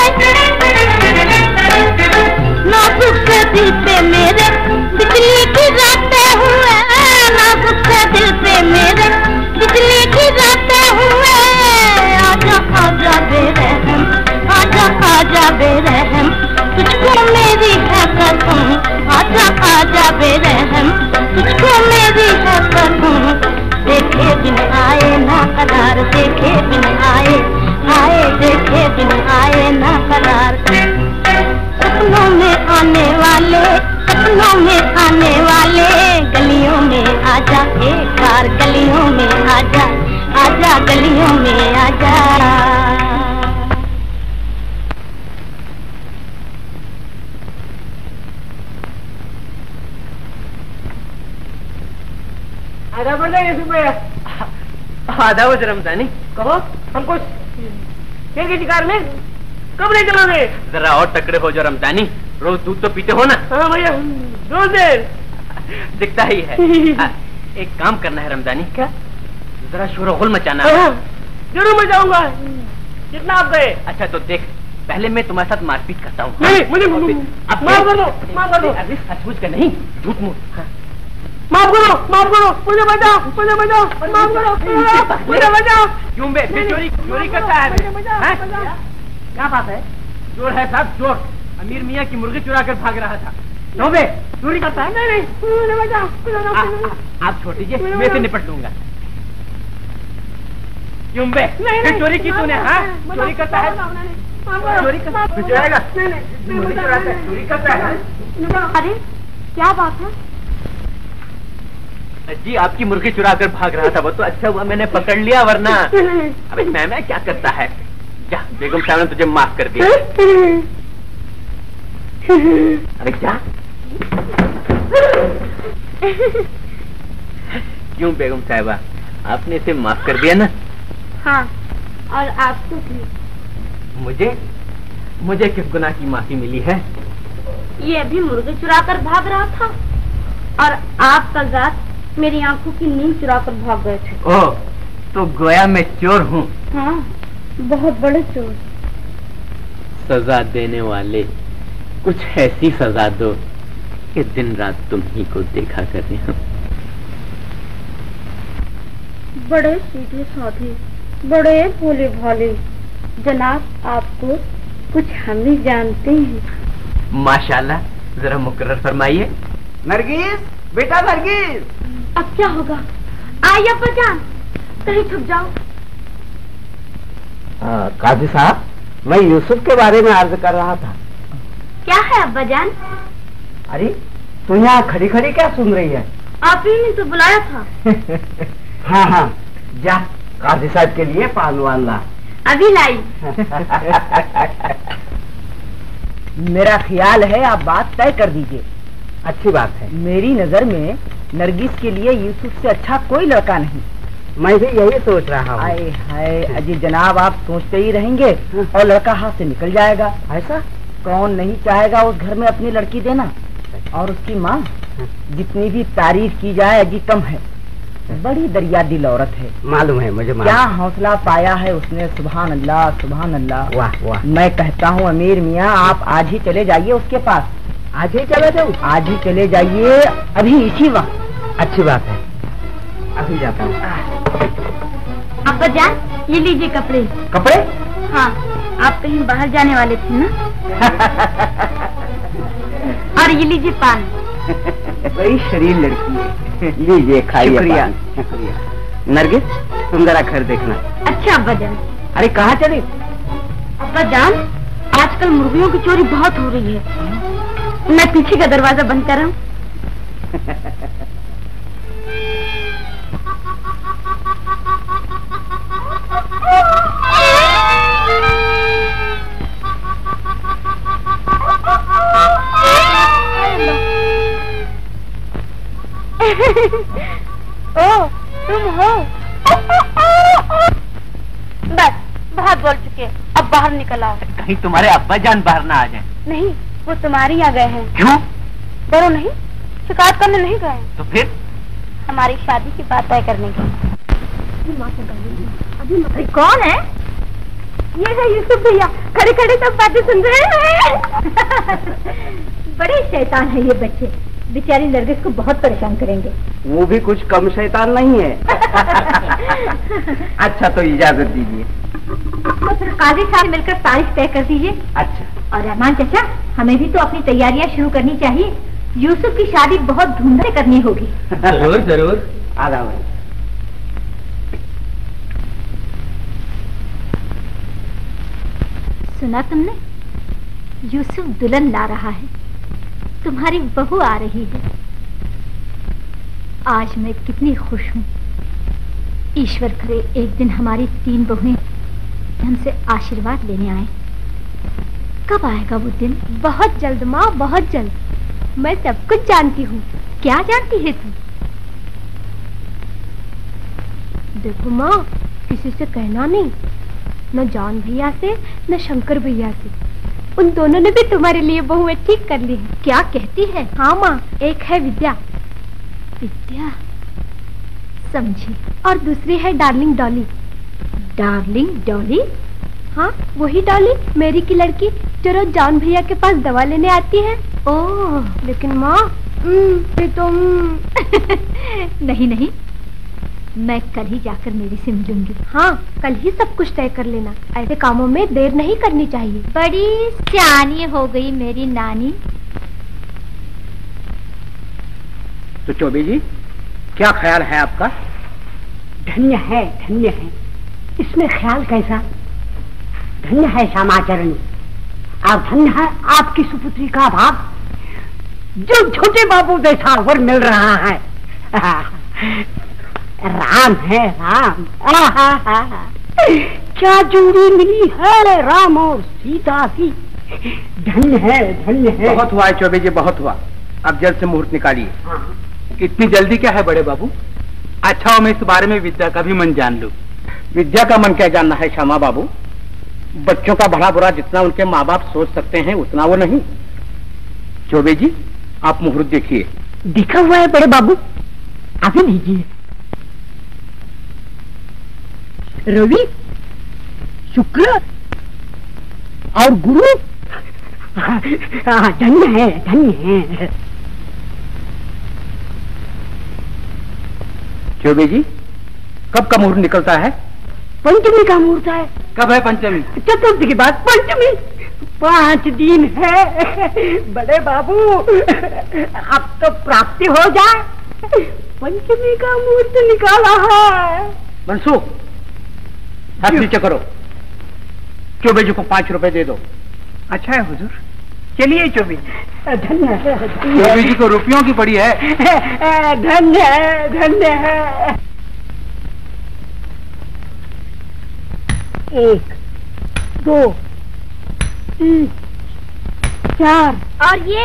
Speaker 4: नाजुक से दिल पे मेरे बिजली गिराते हुए, नाजुक से दिल पे मेरे बिजली गिराते हुए, आजा आजा बेरहम, आजा आजा बेरहम, तुझको मेरी है कसम, आजा आजा बेरहम, तुझको मेरी है कसम। देखे बिन आए ना करार, देखे बिन आए, आए देखे बिन आए ना करार। सपनों में आने वाले, सपनों में आने वाले, गलियों में आजा, एक बार गलियों में आजा, आजा गलियों में आजा।
Speaker 3: आधा बोल रहे हैं?
Speaker 7: आधा वो रमजानी।
Speaker 3: कहो, हमको शेर के शिकार में कब ले चलोगे?
Speaker 7: जरा और तकड़े हो जो रमजानी, रोज दूध तो पीते हो ना?
Speaker 3: हाँ भैया, रोज देर
Speaker 7: दिखता ही है। आ, एक काम करना है रमजानी।
Speaker 3: क्या?
Speaker 7: जरा शोरगुल मचाना।
Speaker 3: जरूर मचाऊंगा, जितना आप गए।
Speaker 7: अच्छा तो देख, पहले मैं तुम्हारे साथ मारपीट करता हूँ।
Speaker 3: नहीं, मुझे
Speaker 7: अब
Speaker 3: माफ कर दो, माफ कर दो।
Speaker 7: अरे सचमुच का नहीं, झूठ मूठ।
Speaker 3: माफ करो, माफ करो, मुझे बचाओ, मुझे बचाओ, माफ करो, मुझे बचाओ।
Speaker 7: क्यों बे, चोरी चोरी करता है?
Speaker 3: क्या बात है?
Speaker 7: चोर है साहब, चोर। अमीर मियाँ की मुर्गी चुरा कर भाग रहा था। तो बे,
Speaker 3: चोरी करता है? नहीं नहीं, मुझे बचाओ।
Speaker 7: आप छोड़ दीजिए, मैं से निपट लूंगा। क्यों बे,
Speaker 3: नहीं,
Speaker 7: चोरी की तूने? हाँ, चोरी करता है? चोरी करता चोरी करता है?
Speaker 1: अरे क्या बात है?
Speaker 7: जी आपकी मुर्गी चुरा कर भाग रहा था वो, तो अच्छा हुआ मैंने पकड़ लिया, वरना अबे मैं मैं क्या करता है। जा, बेगम साहब ने तुझे माफ कर दिया। अरे क्या? क्यों बेगम साहिबा, आपने इसे माफ कर दिया ना?
Speaker 1: हाँ, और आपको भी।
Speaker 7: मुझे मुझे किस गुनाह की माफी मिली है?
Speaker 1: ये अभी मुर्गी चुरा कर भाग रहा था और आप कल रात मेरी आंखों की नींद चुरा कर भाग गए थे।
Speaker 7: ओह, तो गोया मैं चोर हूँ।
Speaker 1: हाँ, बहुत बड़े चोर।
Speaker 7: सजा देने वाले, कुछ ऐसी सजा दो
Speaker 5: कि दिन रात तुम ही को देखा करते हम।
Speaker 4: बड़े सीधे साधे, बड़े भोले भाले। जनाब, आपको कुछ हम भी जानते हैं।
Speaker 5: माशाल्लाह, जरा मुकर्रर फरमाइए।
Speaker 2: नरगिस, बेटा नरगिस।
Speaker 4: अब क्या होगा? आइए अब्बा जान, कहीं छुप जाओ।
Speaker 2: काजी साहब, मैं यूसुफ के बारे में अर्ज कर रहा था।
Speaker 4: क्या है अब्बा जान?
Speaker 2: अरे तू यहाँ खड़ी खड़ी क्या सुन रही है?
Speaker 4: आप ही ने तो बुलाया था।
Speaker 2: हाँ हाँ, जा काजी साहब के लिए पान वान ला।
Speaker 4: अभी लाई।
Speaker 2: मेरा ख्याल है आप बात तय कर दीजिए। अच्छी बात है। मेरी नजर में नरगिस के लिए यूसुफ से अच्छा कोई लड़का नहीं। मैं भी यही सोच रहा हूँ। हाय हाय अजी जनाब, आप सोचते ही रहेंगे और लड़का हाथ से निकल जाएगा। ऐसा कौन नहीं चाहेगा उस घर में अपनी लड़की देना। और उसकी माँ, जितनी भी तारीफ की जाए अजी कम है। बड़ी दरिया दिल औरत है। मालूम है मुझे। क्या हौसला पाया है उसने। सुभान अल्लाह, सुभान अल्लाह। वाह वाह। मैं कहता हूँ अमीर मियाँ, आप आज ही चले जाइए उसके पास। आज ही चले जाऊँ? आज ही चले जाइए, अभी इसी वक्त। अच्छी बात है, अभी जाता हूँ।
Speaker 4: अब्बा जान, ये लीजिए कपड़े।
Speaker 2: कपड़े?
Speaker 4: हाँ, आप कहीं बाहर जाने वाले थे ना। और ये लीजिए पान।
Speaker 2: बड़ी शरीर लड़की है। लीजिए खाइए। शुक्रिया शुक्रिया। नरगिस, तुम जरा घर देखना।
Speaker 4: अच्छा अब्बा जान।
Speaker 2: अरे कहाँ चले?
Speaker 4: अब्बा जान, आजकल मुर्गियों की चोरी बहुत हो रही है। मैं पीछे का दरवाजा बंद कर रहा हूँ। ओ, तुम हो? बस बहुत बोल चुके, अब बाहर निकल आओ।
Speaker 5: कहीं तुम्हारे अब्बा जान बाहर ना आ जाए।
Speaker 4: नहीं, वो तुम्हारे यहाँ गए हैं।
Speaker 5: क्यों?
Speaker 4: डरो नहीं, शिकायत करने नहीं गए।
Speaker 5: तो फिर?
Speaker 4: हमारी शादी की बात तय करने की। अभी कौन है? ये है यूसुफ भैया, खड़े खड़े सब बातें सुन रहे हैं। बड़े शैतान है ये बच्चे, बेचारी नरगिस को बहुत परेशान करेंगे।
Speaker 2: वो भी कुछ कम शैतान नहीं है। अच्छा तो इजाजत दीजिए।
Speaker 4: तो फिर काजी साहब मिलकर तारीख तय कर दीजिए।
Speaker 2: अच्छा।
Speaker 4: और रहमान चाचा, हमें भी तो अपनी तैयारियां शुरू करनी चाहिए। यूसुफ की शादी बहुत धूमधाम से करनी होगी।
Speaker 5: जरूर जरूर।
Speaker 2: आधा भाई।
Speaker 4: सुना तुमने? यूसुफ दुल्हन ला रहा है, तुम्हारी बहू आ रही है। आज मैं कितनी खुश हूँ। ईश्वर करे एक दिन हमारी तीन बहुएं हमसे आशीर्वाद लेने आए। कब आएगा वो दिन? बहुत जल्द माँ, बहुत जल्द। मैं सब कुछ जानती हूँ। क्या जानती है तू? देखो माँ, किसी से कहना नहीं, न जान भैया से न शंकर भैया से। उन दोनों ने भी तुम्हारे लिए बहुएं ठीक कर ली है। क्या कहती है? हाँ माँ, एक है विद्या। विद्या समझी। और दूसरी है डार्लिंग डॉली। डार्लिंग डॉली? हाँ, वही डॉली, मेरी की लड़की जो रोज जान भैया के पास दवा लेने आती है। ओह, लेकिन माँ तुम नहीं नहीं, मैं कल ही जाकर मेरी से मिलूंगी। हाँ, कल ही सब कुछ तय कर लेना। ऐसे कामों में देर नहीं करनी चाहिए। बड़ी सियानी हो गई मेरी नानी।
Speaker 2: तो चौबे जी, क्या ख्याल है आपका?
Speaker 3: धन्य है, धन्य है। इसमें ख्याल कैसा? धन्य है श्यामाचरण, और धन्य है आपकी सुपुत्री का भाग, जो छोटे बाबू जैसा वर मिल रहा है। राम है राम। आहा, क्या जोड़ी मिली है राम और सीता की। धन्य है, धन्य है।
Speaker 2: बहुत हुआ है चौबे जी, बहुत हुआ। अब जल्द से मुहूर्त निकालिए।
Speaker 3: हाँ।
Speaker 2: इतनी जल्दी क्या है बड़े बाबू? अच्छा, मैं इस बारे में विद्या का भी मन जान लूं। विद्या का मन क्या जानना है श्यामा बाबू? बच्चों का भला बुरा जितना उनके माँ बाप सोच सकते हैं उतना वो नहीं। चौबे जी, आप मुहूर्त देखिए।
Speaker 3: देखा हुआ है बड़े बाबू, अभी लीजिए। रवि, शुक्र और गुरु। धन्य है, धन्य है।
Speaker 6: चौबे जी, कब का मुहूर्त निकलता है?
Speaker 3: पंचमी का मुहूर्त है।
Speaker 6: कब है पंचमी?
Speaker 3: चतुर्थी के बाद पंचमी। पांच दिन है बड़े बाबू, अब तो प्राप्ति हो जाए। पंचमी का मुहूर्त निकाला है।
Speaker 6: मनसूख, हाथ नीचे करो। चौबे जी को पांच रुपए दे दो।
Speaker 3: अच्छा है हुजूर, चलिए चौबे जी। धन्य है।
Speaker 6: चौबे जी को रुपयों की पड़ी है।
Speaker 3: धन्य है, धन्य है। एक, दो, तीन, चार
Speaker 4: और ये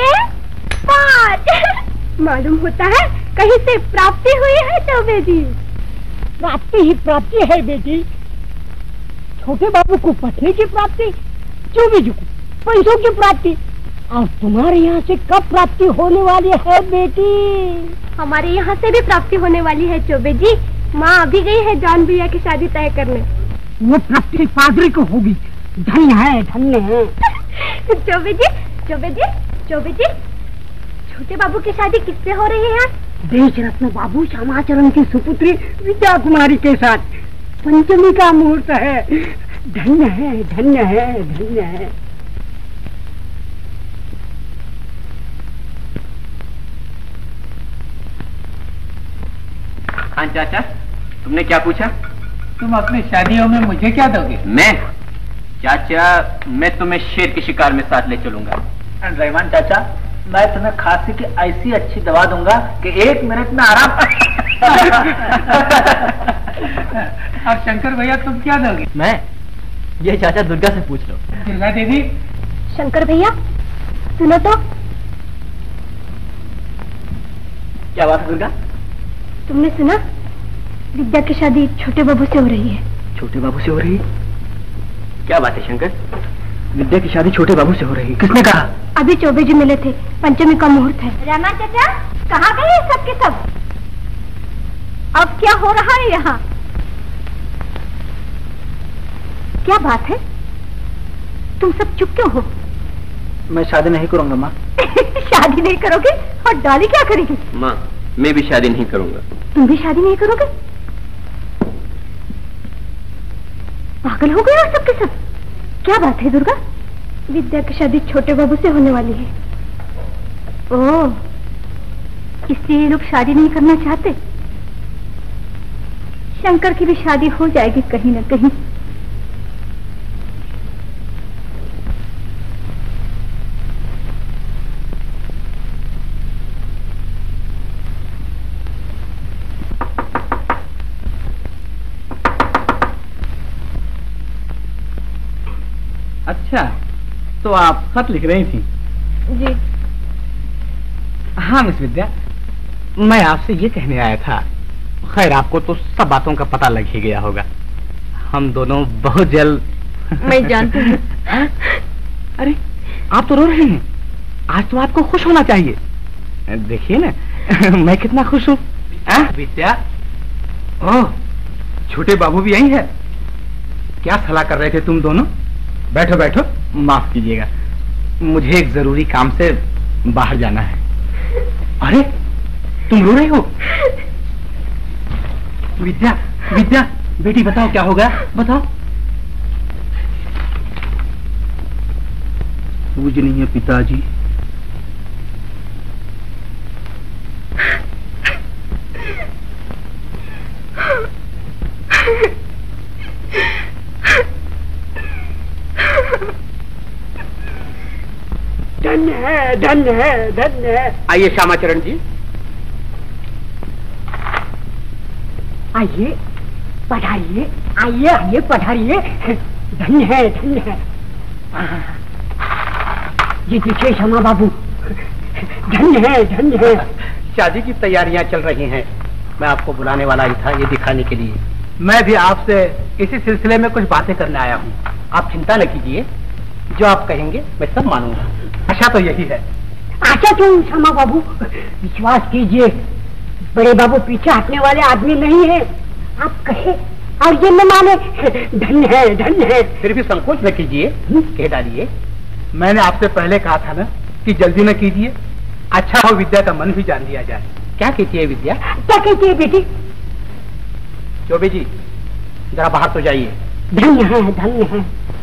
Speaker 4: पाँच। मालूम होता है कहीं से प्राप्ति हुई है चौबे जी।
Speaker 3: प्राप्ति ही प्राप्ति है बेटी। छोटे बाबू को पढ़ने की प्राप्ति, चौबे जी को पैसों की प्राप्ति। और तुम्हारे यहाँ से कब प्राप्ति होने वाली है बेटी?
Speaker 4: हमारे यहाँ से भी प्राप्ति होने वाली है चौबे जी। माँ अभी गई है जान भैया की शादी तय करने।
Speaker 3: वो प्राप्ति पादरी को होगी। धन्य है, धन्य है।
Speaker 4: चौबे जी, चौबे जी, चौबे जी, छोटे बाबू की शादी किससे हो रही है?
Speaker 3: देश रत्न बाबू श्यामाचरण की सुपुत्री विद्या कुमारी के साथ। पंचमी का मुहूर्त है। धन्य है, धन्य है, धन्य है।
Speaker 6: खान चाचा, तुमने क्या पूछा?
Speaker 5: तुम अपनी शादियों में मुझे क्या दोगे?
Speaker 6: मैं? चाचा, मैं तुम्हें शेर के शिकार में साथ ले चलूंगा।
Speaker 5: रहमान चाचा, मैं तुम्हें खांसी की ऐसी अच्छी दवा दूंगा कि एक मिनट में आराम। अब शंकर भैया तुम क्या दोगे?
Speaker 7: मैं? ये चाचा दुर्गा से पूछ लो।
Speaker 5: दुर्गा देवी।
Speaker 4: शंकर भैया सुनो तो।
Speaker 7: क्या बात है दुर्गा?
Speaker 4: तुमने सुना? विद्या की शादी छोटे बाबू से हो रही है।
Speaker 7: छोटे बाबू से हो रही है? क्या बात है शंकर? विद्या की शादी छोटे बाबू से हो रही है? किसने कहा?
Speaker 4: अभी चौबे जी मिले थे। पंचमी का मुहूर्त है। रामा चाचा कहाँ गए सब के सब? अब क्या हो रहा है यहाँ? क्या बात है? तुम सब चुप क्यों हो?
Speaker 7: मैं शादी नहीं करूंगा माँ।
Speaker 4: शादी नहीं करोगे? और डॉली क्या करेगी?
Speaker 6: माँ, मैं भी शादी नहीं करूंगा।
Speaker 4: तुम भी शादी नहीं करोगे? पागल हो गए हो सब के सब? क्या बात है दुर्गा? विद्या की शादी छोटे बाबू से होने वाली है। ओह, इसलिए ये लोग शादी नहीं करना चाहते। शंकर की भी शादी हो जाएगी कहीं ना कहीं।
Speaker 2: अच्छा, तो आप खत लिख रही थी?
Speaker 4: जी।
Speaker 2: हाँ मिस विद्या, मैं आपसे ये कहने आया था। खैर, आपको तो सब बातों का पता लग ही गया होगा। हम दोनों बहुत जल्द।
Speaker 8: मैं जानती हूँ।
Speaker 2: अरे, आप तो रो रहे हैं। आज तो आपको खुश होना चाहिए। देखिए ना, मैं कितना खुश हूँ। विद्या, ओह, छोटे बाबू भी यही है। क्या सलाह कर रहे थे तुम दोनों? बैठो बैठो। माफ कीजिएगा, मुझे एक जरूरी काम से बाहर जाना है। अरे, तुम रो रही हो? विद्या, विद्या, बेटी बताओ क्या हो गया? बताओ। पूजनीय पिताजी,
Speaker 3: धन्य है, धन्य है, धन्य है।
Speaker 6: आइए श्यामाचरण जी।
Speaker 3: आइए, पधारिए, आइए, आइए, पधारिए। धन्य है, धन्य है। ये देखिए श्यामा बाबू, धन्य है, धन्य है।
Speaker 2: शादी की तैयारियां चल रही हैं। मैं आपको बुलाने वाला ही था, ये दिखाने के लिए। मैं भी आपसे इसी सिलसिले में कुछ बातें करने आया हूँ। आप चिंता न कीजिए, जो आप कहेंगे मैं सब मानूंगा। अच्छा तो यही है।
Speaker 3: अच्छा क्यों श्यामा बाबू? विश्वास कीजिए, बड़े बाबू पीछे हटने वाले आदमी नहीं है। आप कहे और ये न माने। धन्य है, धन्य है।
Speaker 2: फिर भी संकोच न कीजिए, कह डालिए। मैंने आपसे पहले कहा था ना कि जल्दी न कीजिए। अच्छा हो विद्या का मन भी जान लिया जाए। क्या कहती है विद्या?
Speaker 3: क्या कहती है बेटी?
Speaker 6: चौबे जी जरा बाहर तो जाइए।
Speaker 1: धन यहाँ है, धन यहाँ।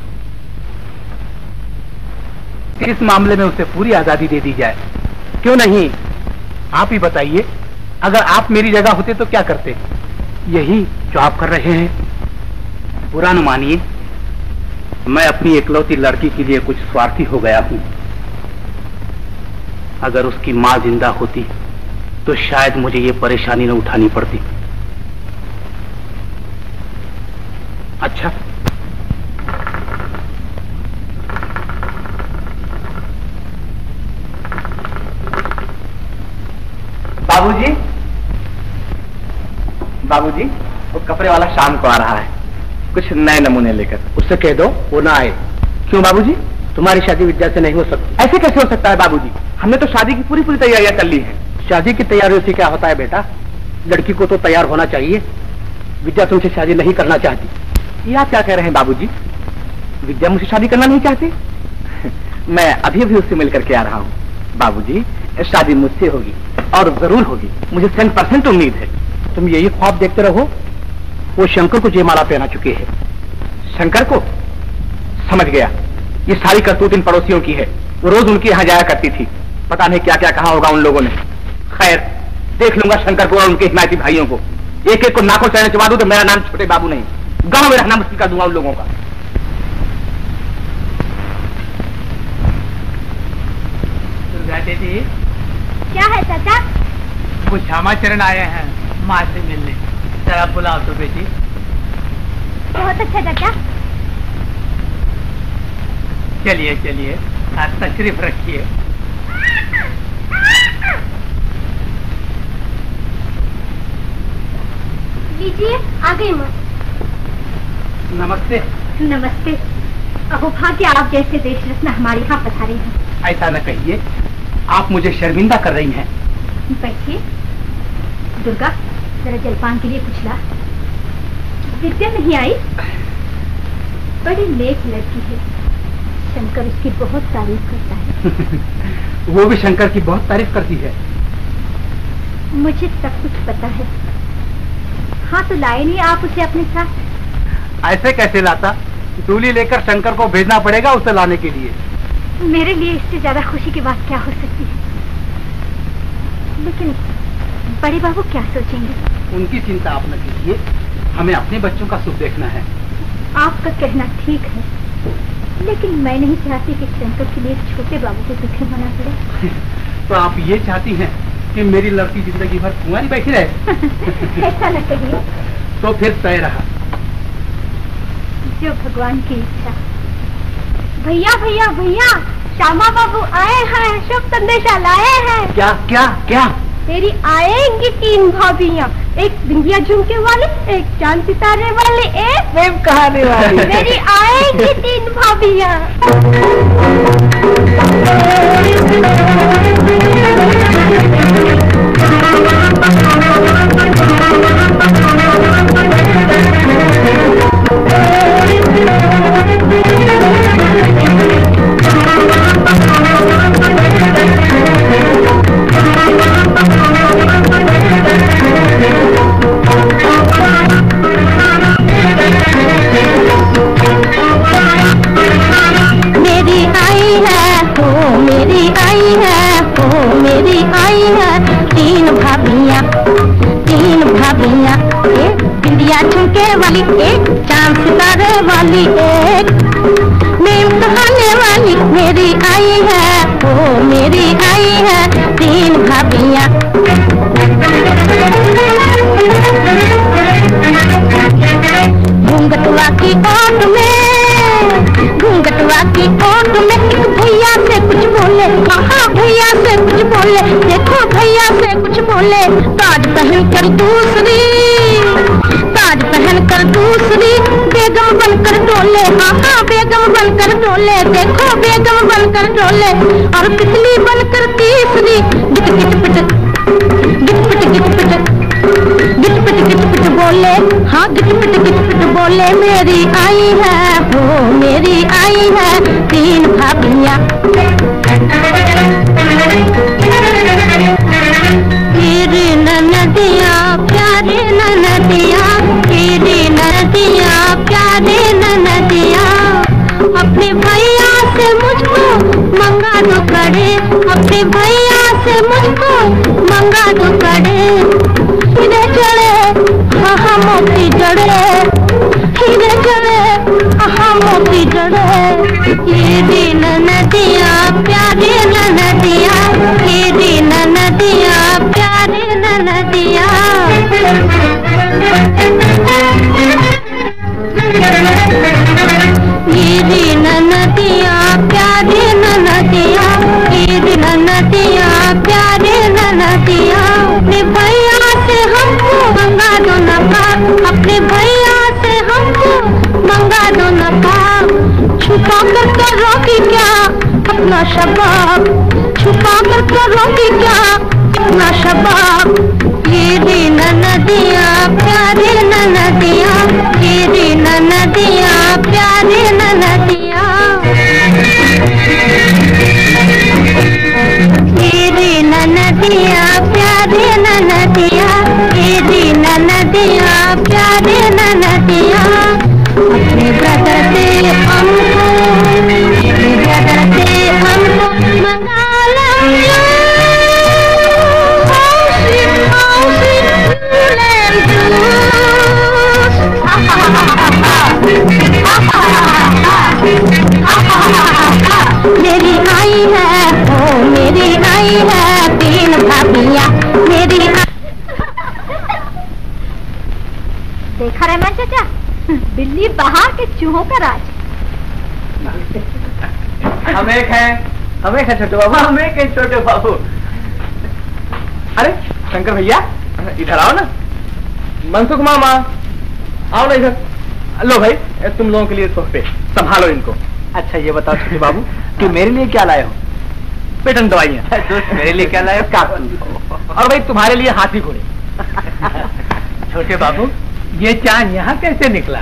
Speaker 6: इस मामले में उसे पूरी आजादी दे दी जाए। क्यों नहीं, आप ही बताइए, अगर आप मेरी जगह होते तो क्या करते? यही जो आप कर रहे हैं। बुरा न मानिए, मैं अपनी इकलौती लड़की के लिए कुछ स्वार्थी हो गया हूं। अगर उसकी मां जिंदा होती तो शायद मुझे ये परेशानी न उठानी पड़ती। अच्छा, बाबूजी, बाबूजी, वो कपड़े वाला शाम को आ रहा है, कुछ नए नमूने लेकर। उससे कह दो वो ना आए। क्यों बाबूजी, तुम्हारी शादी विद्या से नहीं हो सकती? ऐसे कैसे हो सकता है बाबूजी? हमने तो शादी की पूरी पूरी तैयारियां कर ली हैं। शादी की तैयारियों से क्या होता है बेटा? लड़की को तो तैयार होना चाहिए। विद्या तुमसे शादी नहीं करना चाहती। ये आप क्या कह रहे हैं बाबूजी? विद्या मुझसे शादी करना नहीं चाहती? मैं अभी अभी उससे मिल करके आ रहा हूँ। बाबूजी, शादी मुझसे होगी और जरूर होगी, मुझे सेंट परसेंट उम्मीद है। तुम यही ख्वाब देखते रहो। वो शंकर को जयमाला पहना चुके हैं। शंकर को? समझ गया, ये सारी करतूत इन पड़ोसियों की है। वो रोज उनके यहाँ जाया करती थी, पता नहीं क्या क्या कहा होगा उन लोगों ने। खैर, देख लूंगा शंकर को और उनके हिमायती भाइयों को। एक एक को नाकों चढ़ने चबा दूं तो मेरा नाम छोटे बाबू नहीं, गांव में रहना मुश्किल कर दूंगा उन लोगों का।
Speaker 5: दुर्गा दीदी,
Speaker 1: क्या है चाचा?
Speaker 5: वो श्यामाचरण आए हैं माँ से मिलने, जरा बुलाओ तो बेटी।
Speaker 1: बहुत अच्छा चाचा।
Speaker 5: चलिए चलिए, आज तशरीफ रखिए।
Speaker 1: लीजिए, आ गई माँ।
Speaker 6: नमस्ते।
Speaker 1: नमस्ते। अहो भाग्य, आप जैसे देश रत्न हमारे यहाँ पधारे हैं।
Speaker 6: ऐसा न कहिए, आप मुझे शर्मिंदा कर रही हैं।
Speaker 1: बैठिए। दुर्गा, जरा जलपान के लिए कुछ ला। विद्या नहीं आई? बड़ी नेक लड़की है, शंकर उसकी बहुत तारीफ करता है।
Speaker 6: वो भी शंकर की बहुत तारीफ करती है।
Speaker 1: मुझे सब कुछ पता है। हाँ, तो लाए नहीं आप उसे अपने साथ?
Speaker 6: ऐसे कैसे लाता? डोली लेकर शंकर को भेजना पड़ेगा उसे लाने के लिए।
Speaker 1: मेरे लिए इससे ज्यादा खुशी की बात क्या हो सकती है? लेकिन बड़े बाबू क्या सोचेंगे?
Speaker 6: उनकी चिंता आप न कीजिए, हमें अपने बच्चों का सुख देखना है।
Speaker 1: आपका कहना ठीक है, लेकिन मैं नहीं चाहती कि शंकर के लिए छोटे बाबू को दुखी होना पड़े।
Speaker 6: तो आप ये चाहती हैं कि मेरी लड़की जिंदगी भर कुंवारी बैठी रहे?
Speaker 1: ऐसा न कहिए।
Speaker 6: तो फिर तय रहा।
Speaker 1: जो भगवान की इच्छा। भैया भैया भैया, श्यामा बाबू आए हैं, शुभ संदेशा लाए हैं।
Speaker 6: क्या क्या क्या?
Speaker 1: तेरी आएंगी तीन भाभियाँ, एक बिंदिया झुमके वाली, एक चांद सितारे वाली, एक
Speaker 6: प्रेम कहानी वाली।
Speaker 1: मेरी आएंगी तीन भाभियाँ। मेरी आई है हो, मेरी आई है हो, मेरी आई है तीन भाभियाँ, तीन भाभियाँ, एक बिंदिया झुमके वाली, एक चांद सितारे वाली, एक प्रेम कहानी वाली। मेरी आई है हो, मेरी आई है तीन भाभियाँ। घूंघटवा की ओट में, घूंघटवा की ओट में एक भैया से कुछ बोले, हाँ भैया से कुछ बोले, देखो भैया से कुछ बोले। ताज पहन कर दूसरी, ताज पहन कर दूसरी, बेगम बनकर डोले, हाँ हाँ बेगम बनकर डोले, देखो बेगम बनकर डोले। और तितली बनकर तीसरी, गिट गिट पिट, गिट पिट गिट पिट, गिट पिट गिट पिट बोले, हाँ गिट पिट गिट पिट बोले। मेरी आई है हो, मेरी आई है तीन भाभियाँ। तेरी ननदिया, प्यारी ननदिया, अपने भैया से मुझको मंगा दो कड़े, हीरे चढ़े हाँ हाँ मोती जड़े, हीरे चढ़े हाँ मोती जड़े। ये दिन नदिया प्यारी नदिया, ये दिन नदिया प्यारी नदिया। ये दिन नदिया प्यारी नदिया, ये दिन नदिया प्यारी नदिया। अपने भैया से हमको मंगा दो नफा, अपने भैया से हमको मंगा दो नफा। छुपा कर करोगी क्या अपना शबाब, छुपा कर करोगी क्या अपना शबाब। ये दिन नदिया प्यारी नदिया, ये दिन नदिया प्यारी नदिया। ये दिन नदिया प्यारी नदिया, ये दिन नदिया प्यारी नदिया। अपने ब्रदर से हमको, अपने ब्रदर से हमको मंगा लो मेरी आई है ओ मेरी आई है तीन भाभियाँ मेरी। देखा रहमान चाचा, बिल्ली बाहर के चूहों का राज।
Speaker 6: हम एक हैं, हम एक हैं छोटे बाबू, हम एक हैं छोटे बाबू। अरे शंकर भैया इधर आओ ना। मनसुख मामा आओ ना इधर। लो भाई तुम लोगों के लिए तोहफे, संभालो इनको। अच्छा ये बताओ छोटे बाबू कि मेरे लिए क्या लाए हो? पेटन दवाइयाँ। दोस्त मेरे लिए क्या लाए हो? काफी। और भाई तुम्हारे लिए हाथी घोड़े।
Speaker 5: छोटे बाबू ये चांद यहाँ कैसे निकला?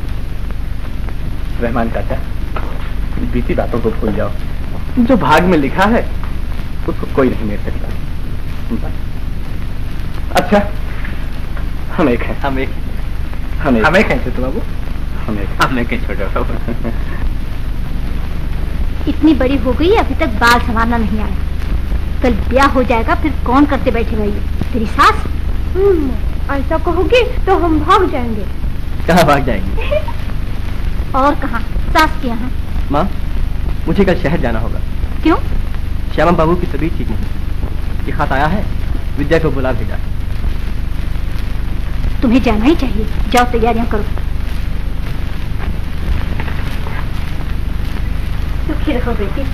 Speaker 6: रहमान चाचा बीती बातों को भूल जाओ, जो भाग में लिखा है उसको कोई नहीं मिल सकता। अच्छा हम एक हैं, हम एक हम एक हम एक हैं छोटे बाबू, हम एक हम एक हैं छोटे बाबू।
Speaker 1: इतनी बड़ी हो गई अभी तक बाल संवारना नहीं आया। कल ब्याह हो जाएगा फिर कौन करते बैठेगा ये तेरी सास? ऐसा कहोगी तो हम भाग जाएंगे।
Speaker 7: कहाँ भाग जाएंगे?
Speaker 1: और कहाँ, सास के यहाँ।
Speaker 7: माँ मुझे कल शहर जाना होगा।
Speaker 1: क्यों?
Speaker 7: श्यामा बाबू की तबीयत ठीक नहीं। ये खत आया है, विद्या को बुला भेजा।
Speaker 1: तुम्हें जाना ही चाहिए, जाओ तैयारियां करो। सुखी रहो बेटी।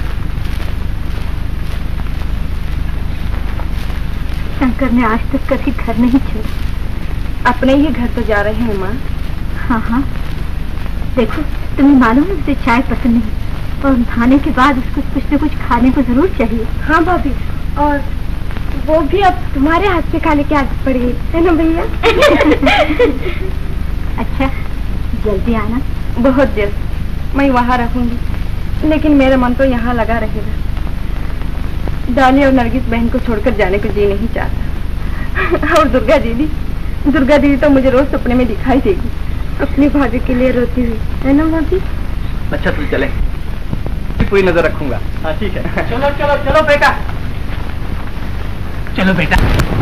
Speaker 1: शंकर ने आज तक कभी घर नहीं छोड़ा।
Speaker 8: अपने ही घर तो जा रहे हैं माँ।
Speaker 1: हाँ हाँ देखो, तुम्हें मालूम है उसे चाय पसंद नहीं, और नहाने के बाद उसको कुछ न कुछ खाने को जरूर चाहिए।
Speaker 8: हाँ भाभी, और वो भी अब तुम्हारे हाथ से खाने की आदत पड़ गई है ना भैया?
Speaker 1: अच्छा जल्दी आना।
Speaker 8: बहुत जल्द। मैं वहाँ रखूंगी, लेकिन मेरा मन तो यहाँ लगा रहेगा। डाली और नरगिस बहन को छोड़कर जाने को जी नहीं चाहता। और दुर्गा दीदी, दुर्गा दीदी तो मुझे रोज सपने में दिखाई देगी अपनी भाभी के लिए रोती हुई, है ना भाभी?
Speaker 6: अच्छा तुम चले, पूरी नजर रखूंगा। हाँ ठीक है।
Speaker 5: चलो चलो चलो बेटा, चलो बेटा।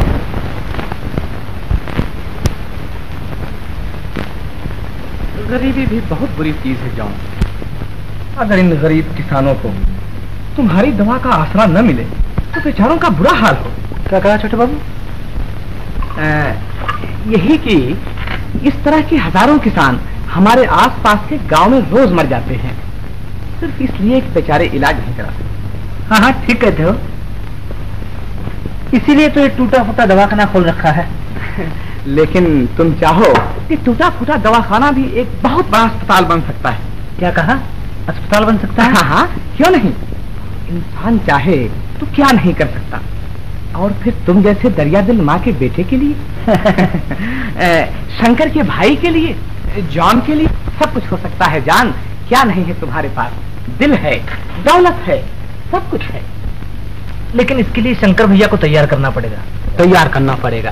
Speaker 6: गरीबी भी बहुत बुरी चीज है जॉन। अगर इन गरीब किसानों को तुम्हारी दवा का आसरा न मिले तो बेचारों का बुरा हाल हो। क्या कहा छोटे बाबू? यही कि इस तरह के हजारों किसान हमारे आसपास के गांव में रोज मर जाते हैं, सिर्फ इसलिए कि बेचारे इलाज नहीं करा सकते। हाँ हाँ ठीक कहते हो, इसीलिए तो ये टूटा फूटा दवाखाना खोल रखा है। लेकिन तुम चाहो कि टूटा फूटा दवाखाना भी एक बहुत बड़ा अस्पताल बन सकता है। क्या कहा? अस्पताल बन सकता है? हाँ हाँ क्यों नहीं, इंसान चाहे तो क्या नहीं कर सकता। और फिर तुम जैसे दरिया दिल माँ के बेटे के लिए शंकर के भाई के लिए, जॉन के लिए सब कुछ हो सकता है। जान क्या नहीं है तुम्हारे पास? दिल है, दौलत है, सब कुछ है। लेकिन इसके लिए शंकर भैया को तैयार करना पड़ेगा। तैयार करना पड़ेगा?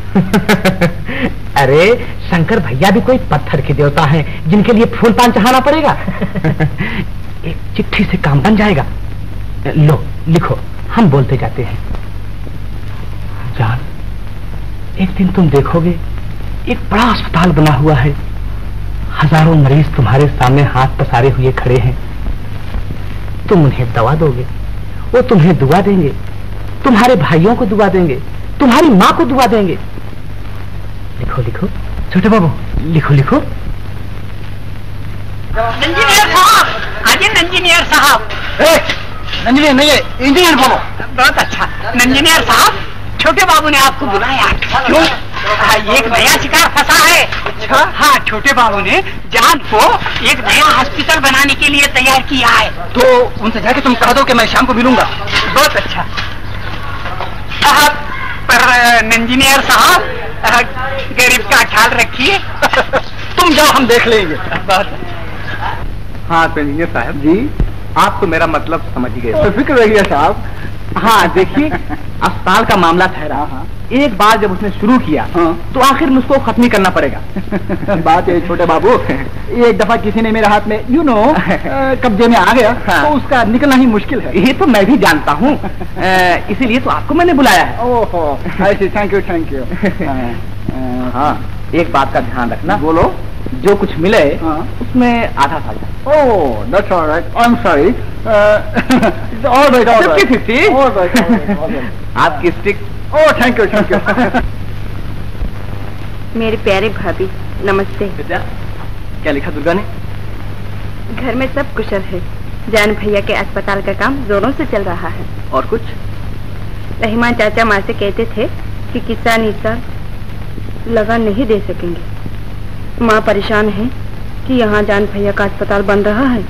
Speaker 6: अरे शंकर भैया भी कोई पत्थर के देवता हैं जिनके लिए फूल पान चढ़ाना पड़ेगा। एक चिट्ठी से काम बन जाएगा। लो लिखो, हम बोलते जाते हैं। जान, एक दिन तुम देखोगे एक बड़ा अस्पताल बना हुआ है, हजारों मरीज तुम्हारे सामने हाथ पसारे हुए खड़े हैं। तुम उन्हें दवा दोगे, वो तुम्हें दुआ देंगे, तुम्हारे भाइयों को दुआ देंगे, तुम्हारी माँ को दुआ देंगे। लिखो लिखो छोटे बाबू, लिखो लिखो।
Speaker 3: इंजीनियर साहब, आइए इंजीनियर साहब।
Speaker 6: इंजीनियर नहीं है, इंजीनियर बोलो।
Speaker 3: बहुत अच्छा। इंजीनियर साहब, छोटे बाबू ने आपको बुलाया। क्यों? एक नया शिकार फंसा है। अच्छा? हाँ, छोटे बाबू ने जान को एक नया हॉस्पिटल बनाने के लिए तैयार किया है।
Speaker 6: तो उनसे जाके तुम कह दो कि मैं शाम को मिलूंगा।
Speaker 3: बहुत अच्छा। पर इंजीनियर साहब, गरीब का ख्याल रखिए।
Speaker 6: तुम जाओ, हम देख लेंगे।
Speaker 3: बहुत अच्छा।
Speaker 6: हाँ तो इंजीनियर साहब जी, आप तो मेरा मतलब समझ गए। तो फिक्र रहिए साहब। हाँ देखिए, अस्पताल का मामला ठहरा। हाँ। एक बार जब उसने शुरू किया, हाँ। तो आखिर में उसको खत्म ही करना पड़ेगा। बात है छोटे बाबू, एक दफा किसी ने मेरे हाथ में यू नो कब्जे में आ गया, हाँ। तो उसका निकलना ही मुश्किल है। ये तो मैं भी जानता हूँ, इसीलिए तो आपको मैंने बुलाया है। ओहो, थैंक यू थैंक यू। हाँ, एक बात का ध्यान रखना। बोलो। जो कुछ मिले, हाँ। उसमें आधा साझा। Oh, that's alright, I am sorry. Alright, alright, fifty fifty. Alright, आपकी stick. Oh, thank you thank you.
Speaker 8: मेरे प्यारे भाभी, नमस्ते।
Speaker 6: विद्या, क्या लिखा दुर्गा ने?
Speaker 8: घर में सब कुशल है। जान भैया के अस्पताल का काम जोरों से चल रहा है।
Speaker 6: और कुछ?
Speaker 8: रहमान चाचा माँ से कहते थे कि किसान इस साल लगान नहीं दे सकेंगे। माँ परेशान है कि यहाँ जान भैया का अस्पताल बन रहा है।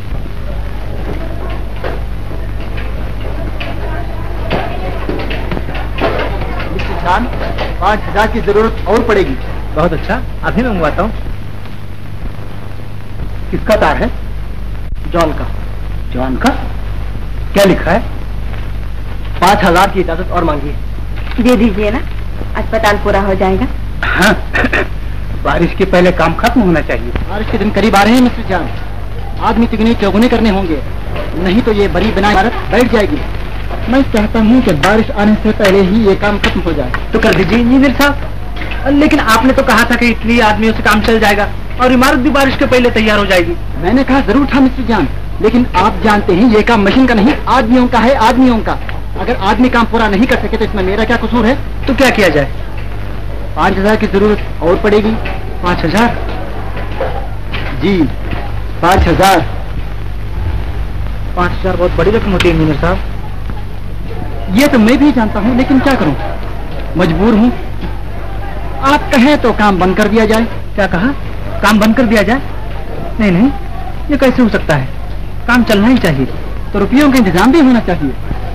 Speaker 6: जान, पाँच हजार की जरूरत और पड़ेगी। बहुत अच्छा, अभी मैं मंगवाता हूँ। किसका तार है? जॉन का। जॉन का? क्या लिखा है? पाँच हजार की इजाजत और मांगी है।
Speaker 8: दे दीजिए ना, अस्पताल पूरा हो जाएगा।
Speaker 6: हाँ। बारिश के पहले काम खत्म होना चाहिए। बारिश के दिन करीब आ रहे हैं मिस्टर जान। आदमी तिगने चौगुने करने होंगे, नहीं तो ये बड़ी बिना इमारत बैठ जाएगी। मैं चाहता हूँ कि बारिश आने से पहले ही ये काम खत्म हो जाए। तो कर दीजिए इंजीनियर साहब। लेकिन आपने तो कहा था कि इतनी आदमियों से काम चल जाएगा और इमारत भी बारिश के पहले तैयार हो जाएगी। मैंने कहा जरूर था मिस्टर जान, लेकिन आप जानते हैं ये काम मशीन का नहीं, आदमियों का है, आदमियों का। अगर आदमी काम पूरा नहीं कर सके तो इसमें मेरा क्या कसूर है? तो क्या किया जाए? पाँच हजार की जरूरत और पड़ेगी। पाँच हजार? जी, पाँच हजार। पाँच हजार बहुत बड़ी रकम होती है इंजीनियर साहब। ये तो मैं भी जानता हूँ, लेकिन क्या करूँ, मजबूर हूँ। आप कहें तो काम बंद कर दिया जाए। क्या कहा? काम बंद कर दिया जाए? नहीं नहीं, ये कैसे हो सकता है? काम चलना ही चाहिए, तो रुपयों का इंतजाम भी होना चाहिए।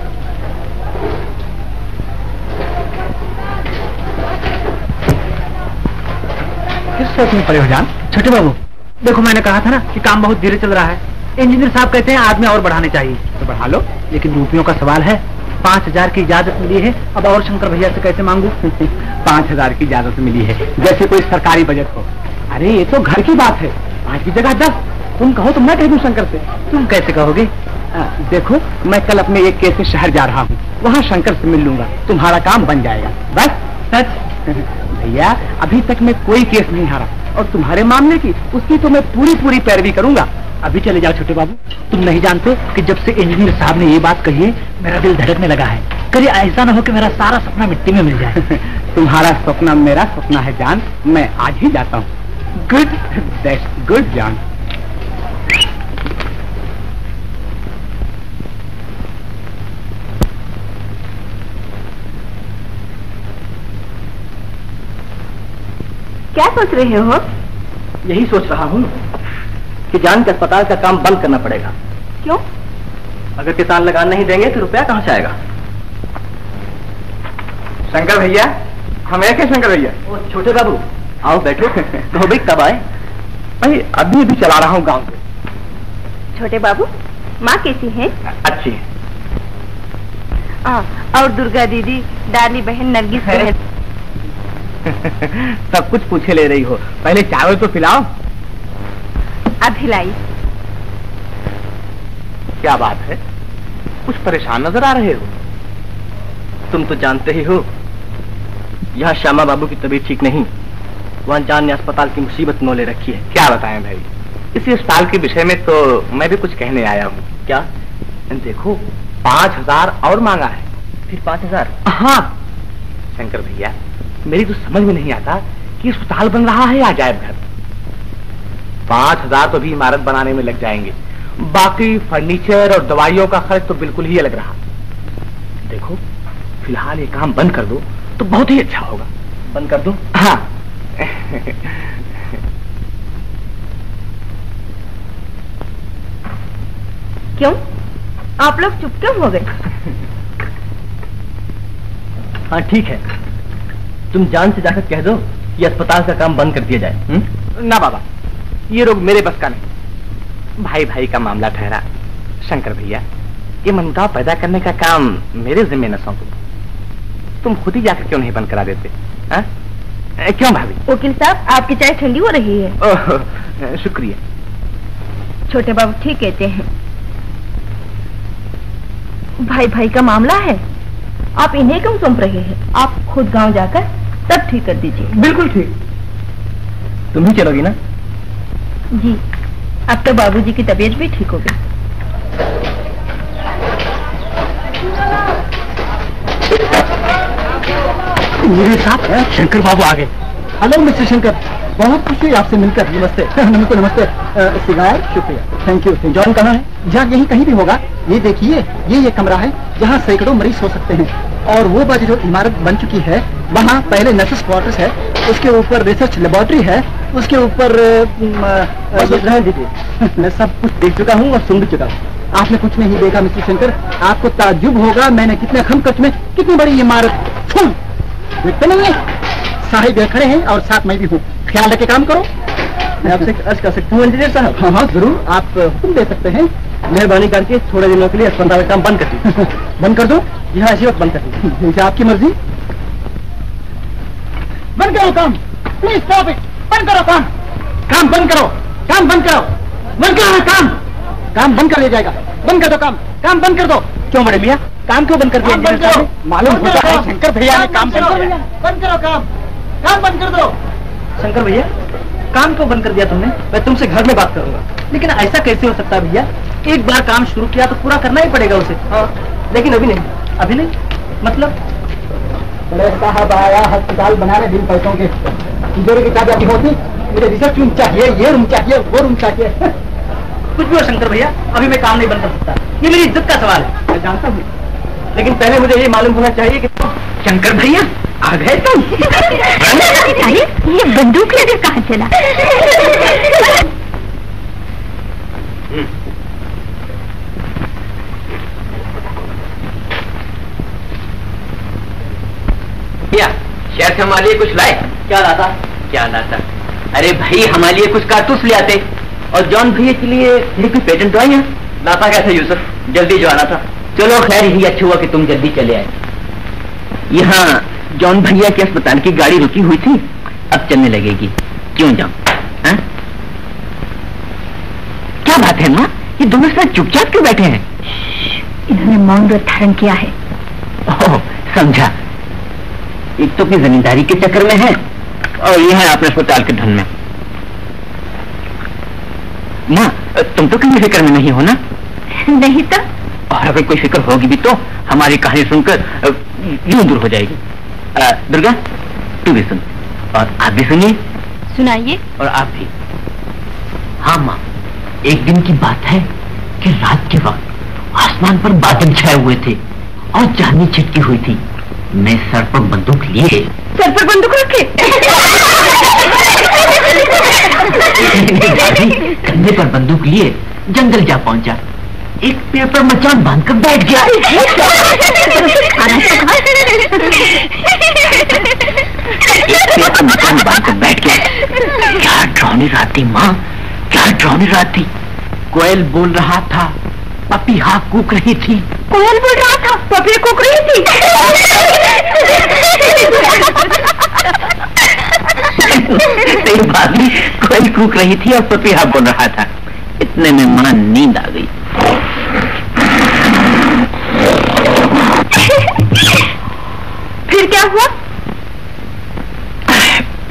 Speaker 6: किस सोच में पड़े हो जान? छोटे बाबू, देखो मैंने कहा था ना कि काम बहुत धीरे चल रहा है। इंजीनियर साहब कहते हैं आदमी और बढ़ाने चाहिए, तो बढ़ा लो, लेकिन रुपयों का सवाल है। पाँच हजार की इजाजत मिली है, अब और शंकर भैया से कैसे मांगू? पाँच हजार की इजाजत मिली है, जैसे कोई सरकारी बजट हो। अरे ये तो घर की बात है, पाँच की जगह दस। तुम कहो तो मैं कह दूं शंकर से। तुम कैसे कहोगे? आ, देखो, मैं कल अपने एक केस से शहर जा रहा हूँ, वहाँ शंकर से मिल लूंगा, तुम्हारा काम बन जाएगा। बस सच। भैया, अभी तक मैं कोई केस नहीं हारा, और तुम्हारे मामले की उसकी तो मैं पूरी पूरी पैरवी करूंगा। अभी चले जाओ छोटे बाबू। तुम नहीं जानते कि जब से इंजीनियर साहब ने ये बात कही है, मेरा दिल धड़कने लगा है। कभी ऐसा ना हो कि मेरा सारा सपना मिट्टी में मिल जाए। तुम्हारा सपना मेरा सपना है जान, मैं आज ही जाता हूँ। गुड, दैट्स गुड जान।
Speaker 8: क्या सोच रहे हो?
Speaker 6: यही सोच रहा हूँ कि जान के अस्पताल का काम बंद करना पड़ेगा।
Speaker 8: क्यों?
Speaker 6: अगर किसान लगान नहीं देंगे तो रुपया कहाँ से आएगा? शंकर भैया, हम एक है शंकर भैया। ओ छोटे बाबू, आओ बैठो। तो भाई कब आए? भाई अभी अभी चला रहा हूँ गांव से।
Speaker 8: छोटे बाबू, माँ कैसी है?
Speaker 6: अच्छी है।
Speaker 8: आ, और दुर्गा दीदी, डाली बहन नरगिस बहन।
Speaker 6: सब कुछ पूछे ले रही हो, पहले चावल तो पिलाओ।
Speaker 8: अब हिलाई।
Speaker 6: क्या बात है, कुछ परेशान नजर आ रहे हो?
Speaker 7: तुम तो जानते ही हो, यहाँ श्यामा बाबू की तबीयत ठीक नहीं। वहाँ जान ने अस्पताल की मुसीबत मोले रखी है।
Speaker 6: क्या बताएं भाई, इसी अस्पताल के विषय में तो मैं भी कुछ कहने आया हूँ।
Speaker 7: क्या?
Speaker 6: देखो, पाँच हजार और मांगा है।
Speaker 7: फिर पाँच हजार?
Speaker 6: हाँ शंकर भैया, मेरी तो समझ में नहीं आता कि अस्पताल बन रहा है या अजायब घर। पाँच हजार तो भी इमारत बनाने में लग जाएंगे, बाकी फर्नीचर और दवाइयों का खर्च तो बिल्कुल ही अलग रहा। देखो फिलहाल ये काम बंद कर दो तो बहुत ही अच्छा होगा।
Speaker 7: बंद कर दो?
Speaker 6: हाँ।
Speaker 8: क्यों, आप लोग चुप क्यों हो गए?
Speaker 7: हाँ ठीक है, तुम जान से जाकर कह दो कि अस्पताल का काम बंद कर दिया जाए। हुँ?
Speaker 6: ना बाबा, ये रोग मेरे बस का नहीं। भाई भाई का मामला ठहरा। शंकर भैया, ये मनमुटाव पैदा करने का काम मेरे जिम्मे न सौंपो। तुम खुद ही जाकर क्यों नहीं बंद करा देते? हा? क्यों भाभी?
Speaker 8: वकील साहब, आपकी चाय ठंडी हो रही है।
Speaker 6: ओह, शुक्रिया।
Speaker 8: छोटे बाबू ठीक कहते हैं, भाई भाई का मामला है, आप इन्हें क्यों सौंप रहे हैं? आप खुद गांव जाकर सब ठीक कर दीजिए।
Speaker 7: बिल्कुल ठीक। तुम ही चलोगी ना?
Speaker 8: जी, अब तो बाबूजी की तबीयत भी ठीक हो गई।
Speaker 2: मेरे साथ शंकर बाबू आ गए। हेलो मिस्टर शंकर, बहुत खुशी आपसे मिलकर। नमस्ते। नमस्ते नमस्ते। सिगार? शुक्रिया, थैंक यू। जॉन कहाँ है? जहाँ यहीं कहीं भी होगा। ये देखिए, ये ये कमरा है जहाँ सैकड़ों मरीज हो सकते हैं। और वो बाजू जो इमारत बन चुकी है, वहाँ पहले नर्सेस क्वार्टर्स है, उसके ऊपर रिसर्च लेबोरेटरी है, उसके ऊपर रहने दीजिए। मैं सब कुछ देख चुका हूँ और सुन भी चुका हूँ। आपने कुछ नहीं देखा मिस्टर शंकर, आपको ताज्जुब होगा मैंने कितने कम खर्च में कितनी बड़ी इमारत। देखते नहीं है, साहिब खड़े हैं और साथ मैं भी हूँ। ख्याल रखे काम करो। मैं आपसे अर्ज कर सकता हूँ इंजीनियर साहब? हाँ हाँ जरूर, आप हुक्म दे सकते हैं। मेहरबानी करके थोड़े दिनों के लिए अस्पताल का काम बंद कर दीजिए। बंद कर दो? यहाँ इसी वक्त बंद कर दीजिए। जैसे आपकी मर्जी। बंद करो काम, प्लीज स्टॉप इट। बंद करो काम, काम बंद करो, काम बंद करो, बंद करो काम, काम बंद कर दिया जाएगा। बंद कर दो काम, काम बंद कर दो। क्यों बड़े मियाँ, काम क्यों बंद कर दिया? बंद करो। मालूम होता है शंकर भैया ने काम बंद कर दिया। बंद करो काम, काम बंद कर दो। शंकर भैया, काम क्यों बंद कर दिया तुमने? मैं तुमसे घर में बात करूंगा। लेकिन ऐसा कैसे हो सकता है भैया? एक बार काम शुरू किया तो पूरा करना ही पड़ेगा उसे। हाँ, लेकिन अभी नहीं। अभी नहीं मतलब? बड़े साहब आया अस्पताल बनाने बिन पैसों के तिजोरी की चाबी होती। मुझे रिसर्च रूम चाहिए, ये रूम चाहिए, वो रूम चाहिए। कुछ भी हो शंकर भैया, अभी मैं काम नहीं बंद कर सकता। ये मेरी इज्जत का सवाल है। मैं जानता हूँ, लेकिन पहले मुझे ये मालूम होना चाहिए कि शंकर भैया आ गए तुम।
Speaker 4: अरे ये बंदूक लेकर कहाँ चला?
Speaker 9: क्या शहर से हमारे लिए कुछ लाए?
Speaker 7: क्या लाता?
Speaker 9: क्या लाता? अरे भाई हमारे लिए कुछ कारतूस ले आते, और जॉन भैया के लिए कोई पेटेंट तो आई है।
Speaker 7: लाता कैसे यूसुफ?
Speaker 9: जल्दी जो आना था। चलो खैर यही अच्छा हुआ कि तुम जल्दी चले आए। यहाँ जॉन भैया के अस्पताल की गाड़ी रुकी हुई थी, अब चलने लगेगी। क्यों जाऊं? हाँ? क्या बात है माँ, ये दोनों साथ चुपचाप क्यों बैठे हैं?
Speaker 4: इन्होंने मौन व्रत धारण किया है।
Speaker 9: ओह समझा, एक तो अपनी जमींदारी के चक्कर में है और ये है अपने अस्पताल के धन में। माँ तुम तो कहीं फिक्र में नहीं हो ना?
Speaker 4: नहीं तो?
Speaker 9: और अगर कोई फिक्र होगी भी तो हमारी कहानी सुनकर यूं दूर हो जाएगी। आ, दुर्गा तू भी सुन, और आप भी सुनिए।
Speaker 8: सुनाइए।
Speaker 9: और आप भी। हाँ माँ, एक दिन की बात है कि रात के वक्त आसमान पर बादल छाए हुए थे और चांदनी छिटकी हुई थी। मैं सर पर बंदूक लिए
Speaker 8: सर पर बंदूक रखे
Speaker 9: कंधे पर बंदूक लिए जंगल जा पहुंचा। एक पेड़ पर मचान बांधकर बैठ गया। एक पेड़ पर मचान बांधकर बैठ गया। क्या डरावनी रात थी माँ, क्या डरावनी रात थी। कोयल बोल रहा था, पपीहा कूक रही थी।
Speaker 4: कोयल बोल रहा था, पपी कूक रही थी।
Speaker 9: सही बात नहीं, कोयल कूक रही थी और पपीहा बोल रहा था। इतने में मां नींद आ गई।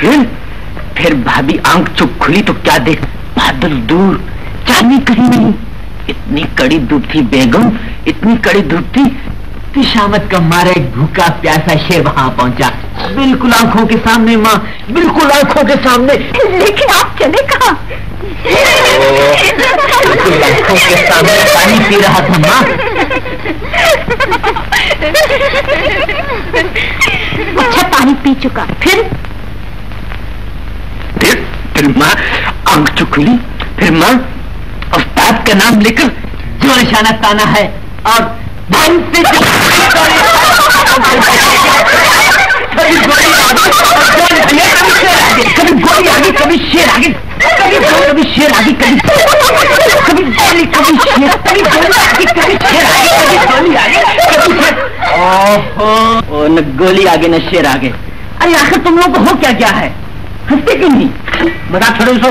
Speaker 9: फिर फिर भाभी आंख चुप खुली तो क्या देख, बादल दूर, चांदनी कहीं नहीं। इतनी कड़ी धूप थी बेगम, इतनी कड़ी धूप थी कि शामत का मारा एक भूखा प्यासा शेर वहां पहुंचा, बिल्कुल आंखों के सामने माँ, बिल्कुल आंखों के सामने।
Speaker 4: लेकिन आप चले कहाँ?
Speaker 9: बिल्कुल आंखों के सामने पानी पी रहा था माँ।
Speaker 4: अच्छा पानी पी चुका, फिर
Speaker 9: फिर फिर माँ आंख चुप खुली, फिर माँ उस्ताद का नाम लेकर जो निशाना ताना है और ढंग से कभी गोली आगे, कभी गोली आगे, कभी शेर आगे, कभी गोली, कभी शेर आगे, कभी कभी गोली, कभी शेर, कभी गोली आगे, कभी शेर आगे, कभी गोली आगे, कभी शेर। ओहो, न गोली आगे न शेर आगे। अरे आखिर तुम लोग को हो क्या क्या है? हंसते क्यों नहीं? बता छोड़ो सो।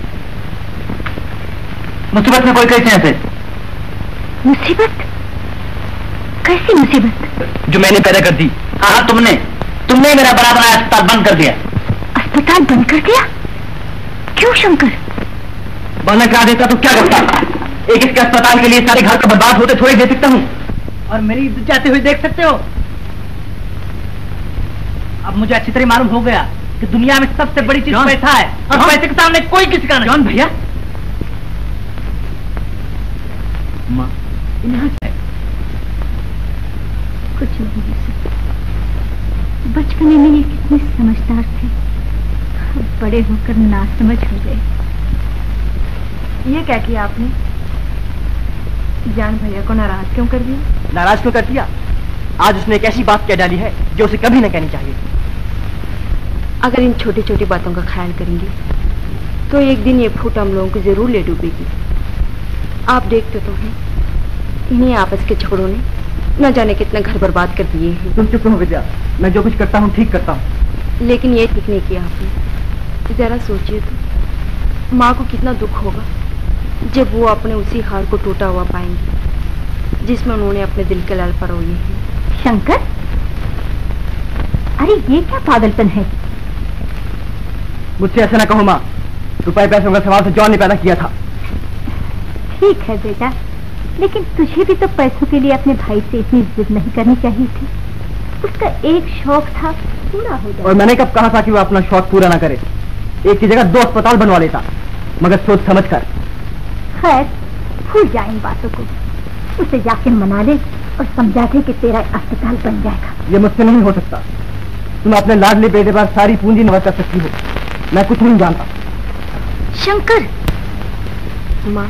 Speaker 9: मुसीबत में कोई कैसे हंसे?
Speaker 4: मुसीबत? कैसी मुसीबत?
Speaker 9: जो मैंने पैदा कर दी। हाँ तुमने तुमने मेरा बड़ा बड़ा अस्पताल बंद कर दिया।
Speaker 4: अस्पताल बंद कर दिया? क्यों शंकर?
Speaker 9: बंद करा देता तो क्या करता? एक एक अस्पताल के लिए सारे घर का बर्बाद होते थोड़ी दे सकता हूँ।
Speaker 3: और मेरी इज्जत जाते हुए देख सकते हो? अब मुझे अच्छी तरह मालूम हो गया कि दुनिया में सबसे बड़ी चीज पैसा है और पैसे के सामने कोई किसी का नहीं।
Speaker 9: जॉन भैया,
Speaker 3: माँ यहाँ क्या है?
Speaker 4: कुछ नहीं है सर। बचपन में ये कितने समझदार थे, अब बड़े होकर नासमझ हो गए।
Speaker 8: ये क्या किया आपने? जान भैया को नाराज क्यों कर दिया?
Speaker 7: नाराज क्यों कर दिया? आज उसने एक ऐसी बात कह डाली है जो उसे कभी न कहनी चाहिए।
Speaker 8: अगर इन छोटी छोटी बातों का ख्याल करेंगे तो एक दिन ये फूट हम लोगों को जरूर ले डूबेगी। आप देखते तो हैं, इन्हीं आपस के झगड़ों ने न जाने कितने घर बर्बाद कर दिए हैं।
Speaker 7: तुम चुप रहो विद्या, मैं जो कुछ करता हूँ ठीक करता हूँ।
Speaker 8: लेकिन ये ठीक नहीं किया आपने। जरा सोचिए तो, माँ को कितना दुख होगा जब वो अपने उसी हार को टूटा हुआ पाएंगे जिसमें उन्होंने अपने दिल के लाल परोए हैं।
Speaker 4: शंकर, अरे ये क्या पागलपन है?
Speaker 7: मुझसे ऐसा ना कहो माँ, रुपए पैसों का सवाल तो जॉन ने पैदा किया था।
Speaker 4: ठीक है बेटा, लेकिन तुझे भी तो पैसों के लिए अपने भाई से इतनी जिद नहीं करनी चाहिए थी। उसका एक शौक था, पूरा हो जाए।
Speaker 7: और मैंने कब कहा था कि वो अपना शौक पूरा ना करे? एक की जगह दो अस्पताल बनवा लेता, मगर सोच समझ कर।
Speaker 4: खैर, भूल जाए इन बातों को। उसे जाके मना ले और समझा दे कि तेरा अस्पताल बन जाएगा।
Speaker 7: ये मुझसे नहीं हो सकता। तुम अपने लाडले बेटे पर सारी पूंजी निवास कर सकती हो, मैं कुछ नहीं जानता।
Speaker 4: शंकर,
Speaker 8: माँ,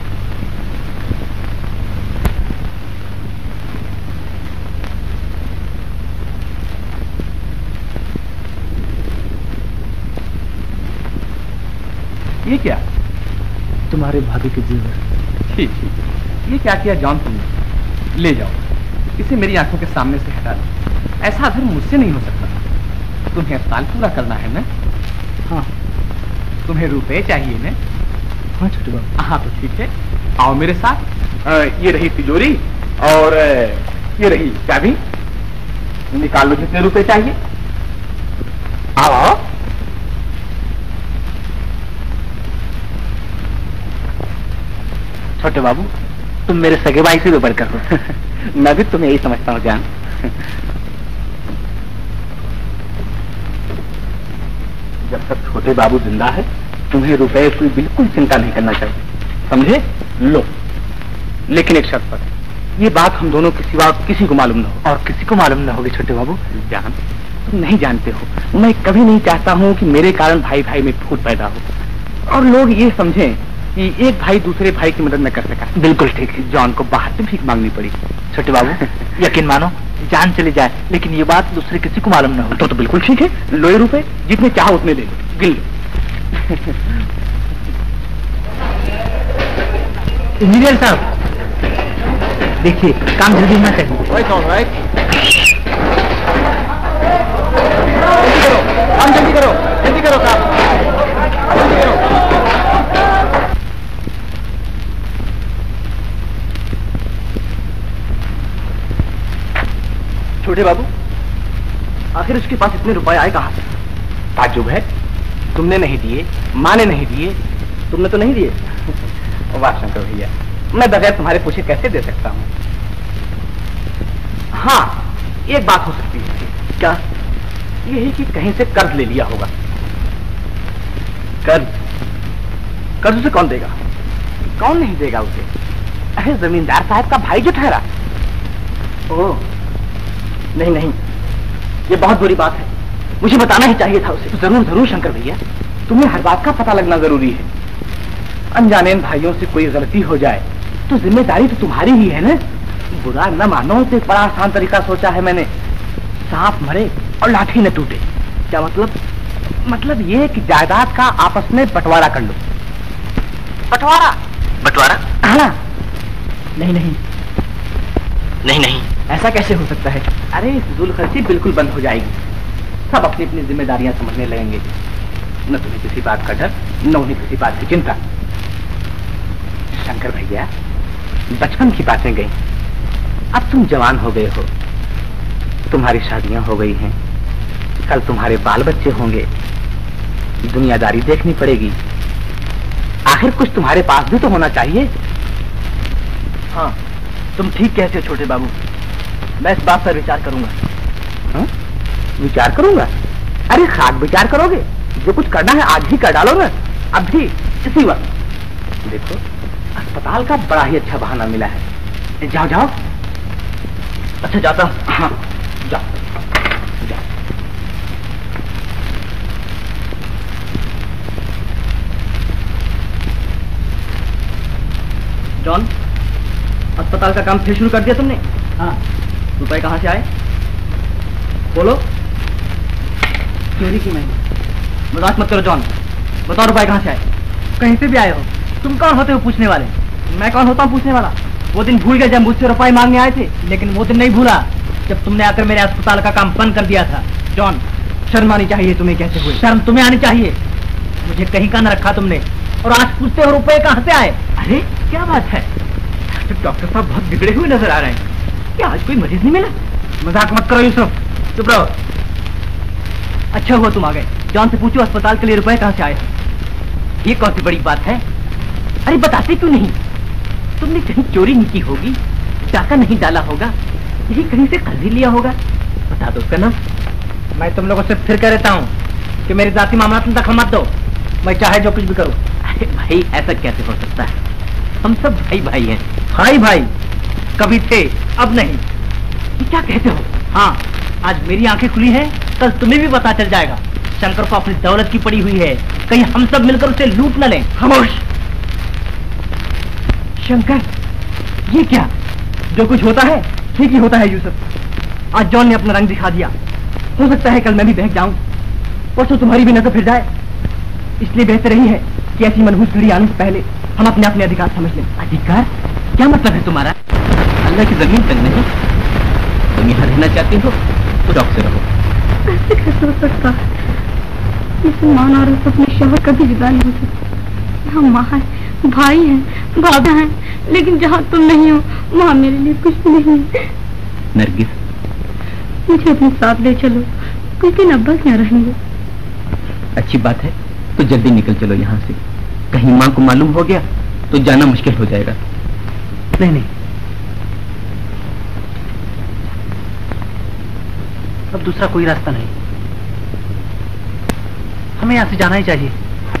Speaker 6: ये क्या?
Speaker 7: तुम्हारे भाभी के जेवर।
Speaker 6: ठीक ठीक, ये क्या किया जॉन तुमने? ले जाओ, इसे मेरी आंखों के सामने से हटा दो। ऐसा धर्म मुझसे नहीं हो सकता। तुम्हें अस्पताल पूरा करना है ना?
Speaker 7: हाँ।
Speaker 6: तुम्हें रुपए चाहिए ना?
Speaker 7: हाँ छोटे बाबू।
Speaker 6: हाँ तो ठीक है, आओ मेरे साथ। आ, ये रही तिजोरी और ये रही चाबी। निकाल लो जितने रुपए चाहिए। आओ आओ।
Speaker 9: छोटे बाबू, तुम मेरे सगे भाई से भी बढ़कर हो। मैं भी तुम्हें यही समझता हूँ जान। जब तक छोटे बाबू जिंदा है, तुम्हें रुपए की बिल्कुल चिंता नहीं करना चाहिए, समझे? लो, लेकिन एक शर्त पर, ये बात हम दोनों के सिवा किसी को मालूम न हो। और किसी को मालूम न होगी छोटे बाबू? जान, तुम नहीं जानते हो, मैं कभी नहीं चाहता हूँ कि मेरे कारण भाई भाई में फूट पैदा हो और लोग ये समझें कि एक भाई दूसरे भाई की मदद न कर सका। बिल्कुल ठीक है। जॉन को बाहर से भीख मांगनी पड़ी। छोटे बाबू, यकीन मानो, जान चली जाए लेकिन ये बात दूसरे किसी को मालूम न हो। तो, तो बिल्कुल ठीक है, लो ये रुपए, जितने चाहो उतने ले लो, गिन लो।
Speaker 7: इंजीनियर साहब, देखिए काम जल्दी होना चाहिए।
Speaker 6: जल्दी करो, काम जल्दी करो, जल्दी करो काम, जल्दी करो। छोटे बाबू, आखिर उसके पास इतने रुपए आए कहाँ से? ताज्जुब है, तुमने नहीं दिए, माँ ने नहीं दिए, तुमने तो नहीं दिए। वाह शंकर भैया, मैं बगैर तुम्हारे पूछे कैसे दे सकता हूँ। हाँ, एक बात हो सकती है। क्या? यही कि कहीं से कर्ज ले लिया होगा। कर्ज? कर्ज उसे कौन देगा? कौन नहीं देगा उसे? अरे जमींदार साहब का भाई जो ठहरा। ओह, नहीं नहीं, ये बहुत बुरी बात है, मुझे बताना ही चाहिए था उसे। जरूर जरूर शंकर भैया, तुम्हें हर बात का पता लगना जरूरी है। अनजाने भाइयों से कोई गलती हो जाए तो जिम्मेदारी तो तुम्हारी ही है ना। बुरा न मानो तो एक बड़ा आसान तरीका सोचा है मैंने, सांप मरे और लाठी न टूटे। क्या मतलब? मतलब ये कि जायदाद का आपस में बंटवारा कर लो। बंटवारा? बंटवारा? हाँ। नहीं नहीं नहीं नहीं, ऐसा कैसे हो सकता है? अरे फिजूल खर्ची बिल्कुल बंद हो जाएगी, सब अपनी अपनी जिम्मेदारियां समझने लगेंगे। न तुम्हें किसी बात का डर, न उन्हें किसी बात की चिंता। शंकर भैया, बचपन की बातें गई, अब तुम जवान हो गए हो, तुम्हारी शादियां हो गई हैं, कल तुम्हारे बाल बच्चे होंगे, दुनियादारी देखनी पड़ेगी। आखिर कुछ तुम्हारे पास भी तो होना चाहिए। हाँ, तुम ठीक कहते हो छोटे बाबू, मैं इस बात पर विचार करूंगा। हाँ? विचार करूंगा? अरे खाक विचार करोगे? जो कुछ करना है आज ही कर डालो ना, अभी इसी वक्त। देखो, अस्पताल का बड़ा ही अच्छा बहाना मिला है। जाओ जाओ। अच्छा जाता हूँ। हाँ जाओ जाओ। जॉन, अस्पताल का काम फिर शुरू कर दिया तुमने? हाँ। रुपए कहाँ से आए? बोलो। चोरी की मैंने। मजाक मत करो जॉन, बताओ रुपए कहाँ से आए? कहीं से भी आए हो। तुम कौन होते हो पूछने वाले? मैं कौन होता हूँ पूछने वाला? वो दिन भूल गए जब मुझसे रुपए मांगने आए थे? लेकिन वो दिन नहीं भूला जब तुमने आकर मेरे अस्पताल का काम बंद कर दिया था। जॉन, शर्म आनी चाहिए तुम्हें। कैसे हुए? शर्म तुम्हें आनी चाहिए, मुझे कहीं का न रखा तुमने, और आज पूछते हो रुपए कहाँ से आए? अरे क्या बात है, डॉक्टर साहब बहुत बिगड़े हुए नजर आ रहे हैं। क्या आज कोई मरीज नहीं मिला? मजाक मत करो यूसुफ, चुप रहो। अच्छा हुआ तुम आ गए। जॉन से पूछो अस्पताल के लिए रुपए कहाँ से आए। ये कौन सी बड़ी बात है? अरे बताते क्यों नहीं? तुमने कहीं चोरी नहीं की होगी, डाका नहीं डाला होगा, यही कहीं से कर्ज लिया होगा। बता दो उसका नाम। मैं तुम लोगों से फिर कह रहता हूँ कि मेरे जाति मामला तुम दखल मत दो, मैं चाहे जो कुछ भी करूँ। अरे भाई ऐसा कैसे हो सकता है? हम सब भाई भाई हैं। भाई भाई कभी थे, अब नहीं। ये क्या कहते हो? हाँ, आज मेरी आंखें खुली हैं, कल तुम्हें भी पता चल जाएगा। शंकर को अपनी दौलत की पड़ी हुई है, कहीं हम सब मिलकर उसे लूट न लें। खामोश। शंकर, ये क्या? जो कुछ होता है ठीक ही होता है यूसुफ। आज जॉन ने अपना रंग दिखा दिया, हो सकता है कल मैं भी बहक जाऊं, परसों तुम्हारी भी नजर फिर जाए। इसलिए बेहतर ही है कि ऐसी मनहूस घड़ी आने से पहले हम अपने अपने अधिकार समझ लें। अधिकार? क्या मतलब है तुम्हारा? अल्लाह की जमीन तक नहीं। तुम यहाँ रहना चाहती हो तो डॉक्टर से रहो।
Speaker 1: ऐसे कैसे हो सकता है? मुसलमान औरत अपने शौहर कभी जुदा नहीं हो सकती। हम माँ है, भाई हैं, बाबा हैं, लेकिन जहाँ तुम नहीं हो वहाँ मेरे लिए कुछ भी नहीं है।
Speaker 9: नरगिस,
Speaker 1: मुझे अपने साथ ले चलो, कुछ दिन अब्बा क्या रहेंगे।
Speaker 9: अच्छी बात है, तो जल्दी निकल चलो यहाँ से। कहीं माँ को मालूम हो गया तो जाना मुश्किल हो जाएगा।
Speaker 2: नहीं नहीं, अब दूसरा कोई रास्ता नहीं, हमें यहाँ से जाना ही चाहिए।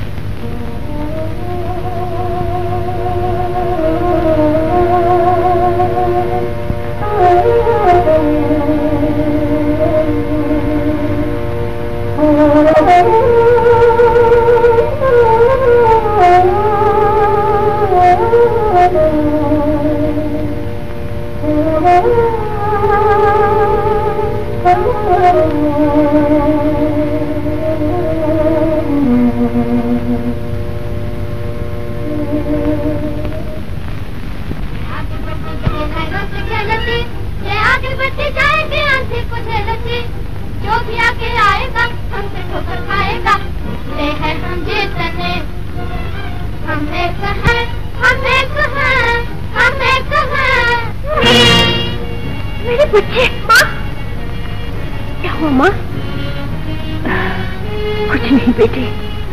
Speaker 4: जो भी आके आएगा हमसे ठोकर खाएगा। ले है हम जीतने, हम एक हैं, हम एक हैं, हम एक हैं। मेरे बच्चे। माँ, क्या हुआ माँ?
Speaker 1: नहीं बेटे,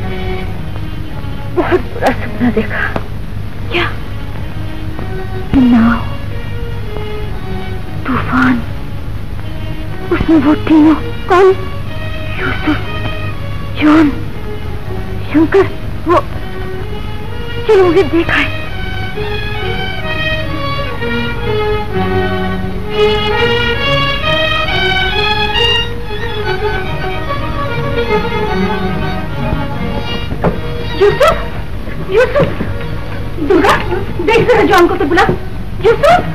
Speaker 1: बहुत बुरा सपना देखा। क्या? नाव, तूफान, उसमें वो तीनों। कौन? यूसुफ, जॉन, शंकर। वो चलो मुझे देखा है। यूसुफ, यूसुफ, दुर्गा, देख जरा जॉन को तो बुला। यूसुफ,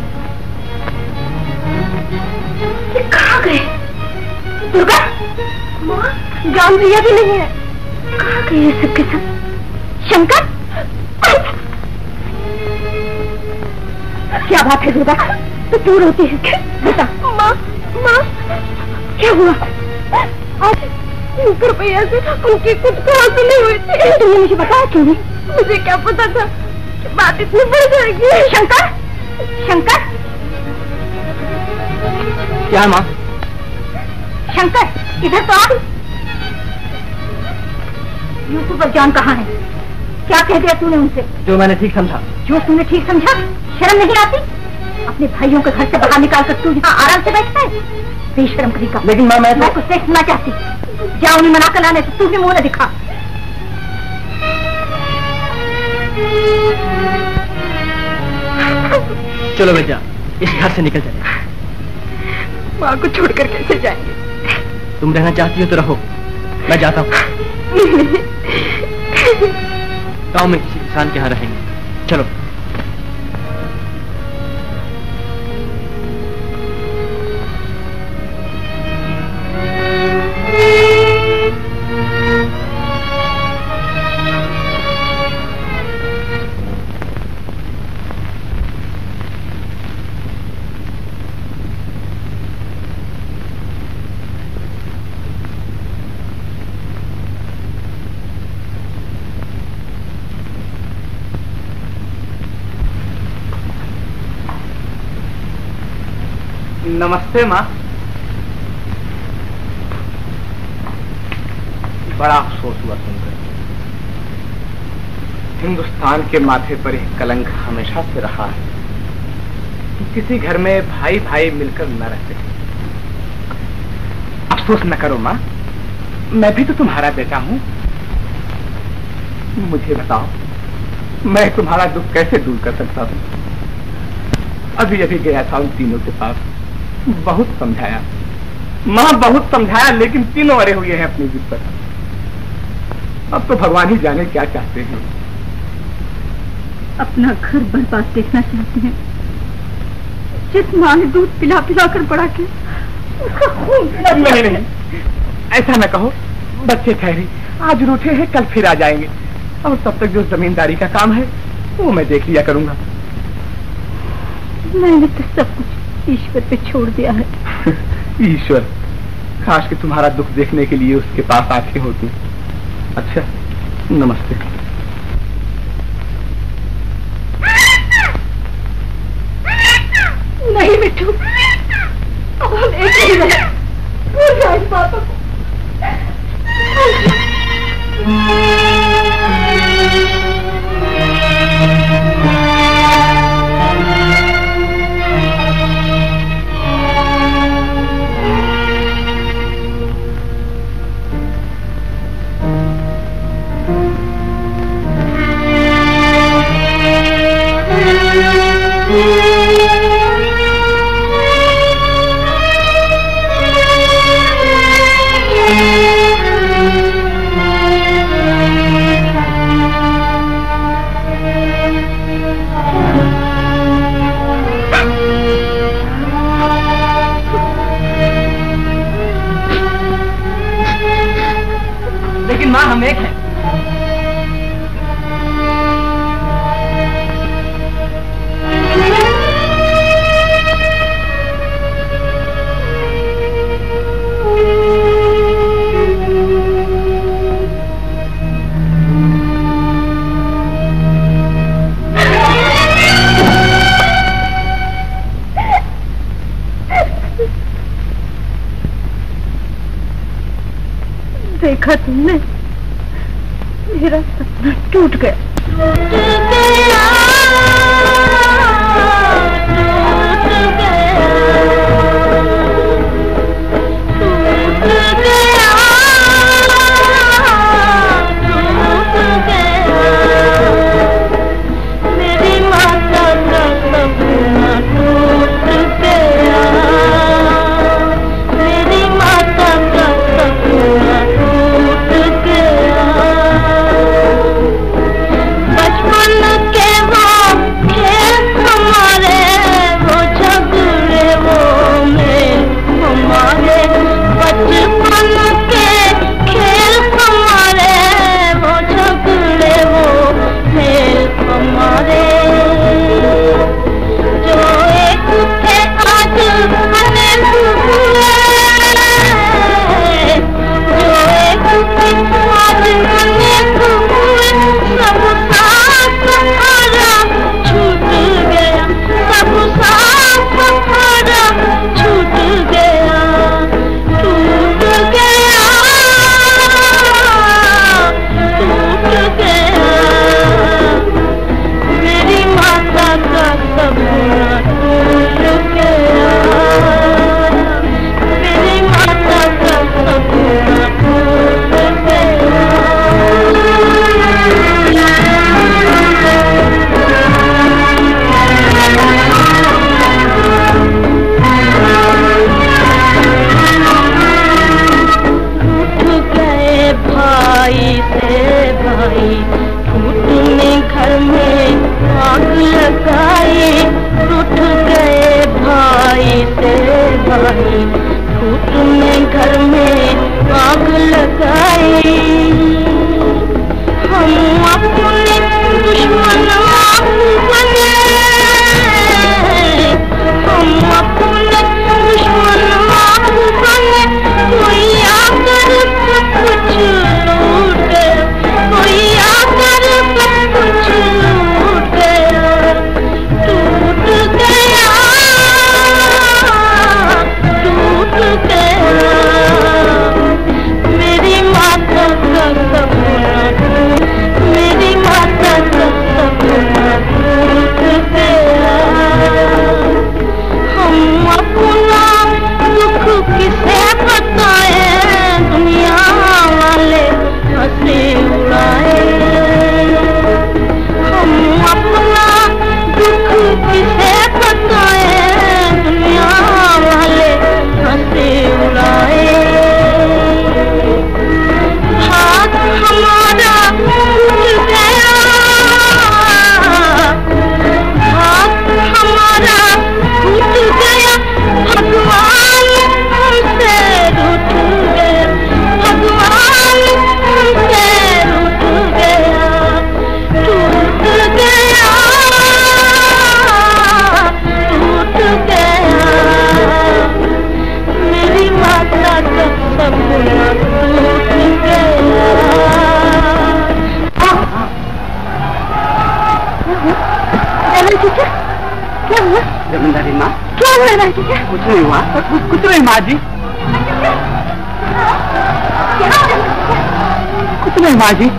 Speaker 1: ये कहाँ गए? दुर्गा, माँ, जॉन भैया भी नहीं है। कहाँ गए ये सबके सब? शंकर, क्या बात है दुर्गा, तो तू रोती है? बता। माँ, माँ, क्या हुआ? आज शंकर भैया से उनकी कुछ हासिल नहीं हुई थी। तुमने मुझे बताया क्यों नहीं? मुझे क्या पता था कि बात इतनी बढ़ जाएगी। शंकर, शंकर,
Speaker 7: क्या माँ?
Speaker 1: शंकर, इधर तो आ। यूसुफ और जॉन कहाँ है? क्या कह दिया तूने उनसे?
Speaker 7: जो मैंने ठीक समझा।
Speaker 1: जो तूने ठीक समझा? शर्म नहीं आती? अपने भाइयों को घर से बाहर निकाल कर तू यहाँ आराम से बैठता है? बेशर्म कहीं का।
Speaker 7: लेकिन माँ, मैं
Speaker 1: मैं कुछ नहीं सुनना चाहती। जा उन्हें मना कर लाने से। तू भी मुंह न दिखा।
Speaker 7: चलो बेटा, इस घर से निकल जाए।
Speaker 1: माँ को छोड़कर कैसे जाएंगे?
Speaker 7: तुम रहना चाहती हो तो रहो, मैं जाता हूँ। गाँव में किसी किसान के यहाँ रहेंगे। चलो।
Speaker 6: नमस्ते माँ। बड़ा अफसोस हुआ सुनकर। हिंदुस्तान के माथे पर एक कलंक हमेशा से रहा है कि किसी घर में भाई भाई मिलकर न रहते। अफसोस न करो माँ, मैं भी तो तुम्हारा बेटा हूँ। मुझे बताओ, मैं तुम्हारा दुख कैसे दूर कर सकता हूँ? अभी अभी गया था उन तीनों के पास, बहुत समझाया माँ, बहुत समझाया, लेकिन तीनों अड़े हुए हैं अपनी जिद पर। अब तो भगवान ही जाने क्या चाहते हैं।
Speaker 1: अपना घर बर्बाद देखना चाहते हैं। जिस माँ ने दूध पिला पिला कर बड़ा किया, उसका खून पिला।
Speaker 6: नहीं नहीं, ऐसा न कहो। बच्चे ठहरे, आज रूठे हैं, कल फिर आ जाएंगे। और तब तक जो जमींदारी का काम है वो मैं देख लिया करूंगा।
Speaker 1: मैंने तो सब कुछ ईश्वर पे छोड़ दिया है।
Speaker 6: ईश्वर, काश कि तुम्हारा दुख देखने के लिए उसके पास आंखें होती। अच्छा, नमस्ते।
Speaker 1: नहीं मिट्टू, अब हम एक ही रहे। भूल जाओ इस बातों को।
Speaker 7: लेकिन माँ, हम एक हैं।
Speaker 1: देखा तुमने? मेरा सपना टूट गया। टूट गया, टूट गया, टूट गया, टूट गया। मेरी माता का सपना टूट गया, मेरी माता का सपना टूट गया। बचपन के वो खेल हमारे, वो झगड़े वो मेल हमारे, बचपन के खेल हमारे, वो झगड़े वो मेल हमारे। जो एक थे आज अनेक हुए, जो एक थे आज अनेक हुए, सब साथ सहारा छूट गया, सब साथ सहारा छूट गया, टूट गया, टूट गया। मेरी माता का सपना टूट गया, मेरी माता का सपना टूट गया। रूठ गए भाई से भाई, टूटने घर में आग लगाई, रूठ गए भाई से भाई, टूटने घर में आग लगाई। हम अपने दुश्मन आप बने, हम अपने दुश्मन आप बने, कोई आकर सब कुछ लूट गया, कोई आकर सब कुछ लूट गया, टूट गया, टूट गया। मेरी माता का सपना टूट, मेरी माता का सपना टूट गया। हम अपना दुख किसे बताए, दुनिया वाले हंसी उड़ाए। हम अपना दुख किसे बताए, दुनिया वाले हंसी उड़ाए। हाथ हमारा टूट गया, हाथ हमारा टूट गया, भगवान हमसे रूठ गया, भगवान हमसे रूठ गया, टूट गया, टूट गया। मेरी माता का सपना टूट गया। क्या हुआ?
Speaker 2: जमींदारी माँ,
Speaker 1: क्या हुआ?
Speaker 2: कुछ नहीं हुआ, कुछ नहीं माँ जी, कुछ नहीं माँ जी।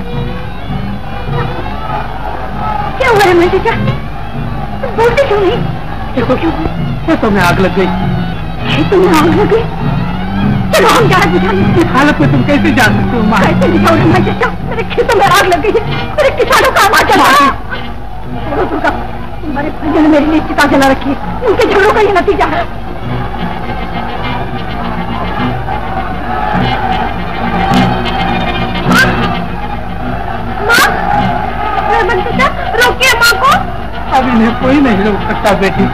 Speaker 1: क्या हुआ रमन चाचा? बोलते क्यों नहीं?
Speaker 2: देखो क्यों, खेतों में आग लग गई।
Speaker 1: खेतों में आग लग गई? चलो हम जहाज बुझाएंगे।
Speaker 2: इस हालत में तुम कैसे जा सकते हो माँ?
Speaker 1: कैसे बुझाओ रमन चाचा? मेरे खेतों में आग लग गई है, मेरे किसानों का आवाज चल रहा है। दुर्गा, तुम्हारे भैया ने मेरे लिए चिता जला रखी है, उनके झगड़ों का ये नतीजा है। माँ, रमन चाचा रोकिए माँ को।
Speaker 2: अब इन्हें कोई नहीं रोक सकता बेटी।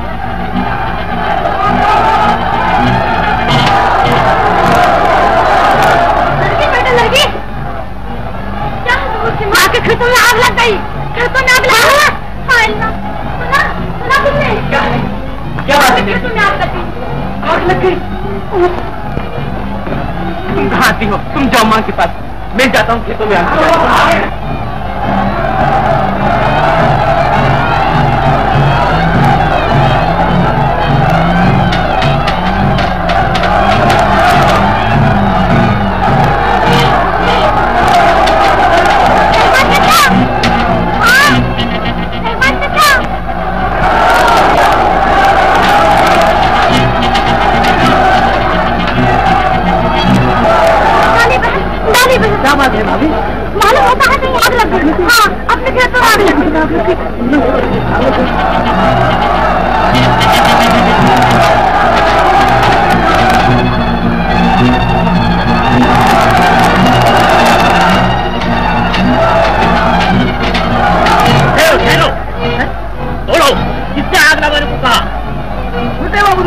Speaker 1: लड़की बेटा लड़की, क्या माँ के खेतों में आग लग गई, खेतों में आग लगा हुआ। सुना सुना तुमने?
Speaker 2: क्या है? क्या बात है?
Speaker 1: खेतों में आग लग गई।
Speaker 2: आग लग गई? तुम कहाँ आती हो? तुम जाओ माँ के पास, मैं जाता हूँ खेतों में आग।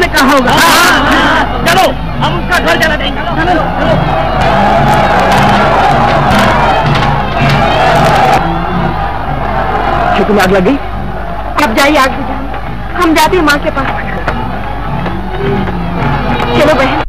Speaker 3: का होगा। चलो हम उसका घर जला देंगे। चलो
Speaker 6: क्यों आग लग गई?
Speaker 8: अब जाइए आग बुझाने, हम जाते हैं माँ के पास। चलो बहन।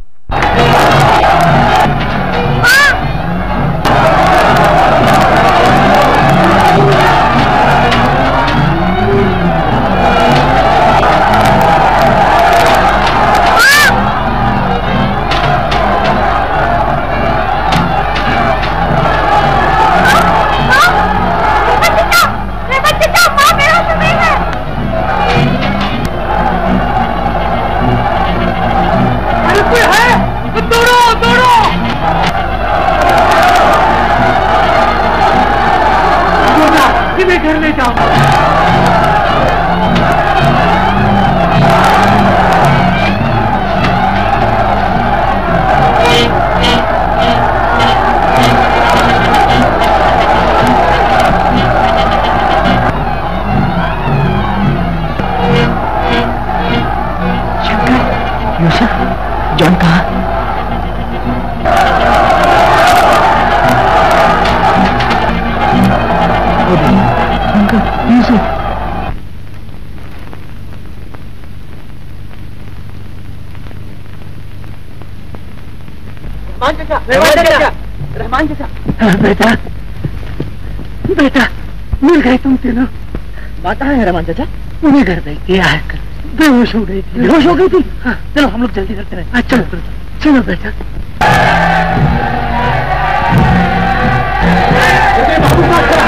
Speaker 3: घर ले जाओ।
Speaker 6: शंकर, यूसुफ, जॉन कहाँ?
Speaker 3: रहमान चाचा, बेटा बेटा मिल गए तुम तीनों। बात कहाँ है रहमान चाचा? उन्हें घर गई थी, आकर बेहोश हो गई थी। बेहोश हो गई थी? हाँ। चलो हम लोग जल्दी करते रहे। चलो चलो बेटा। बाबू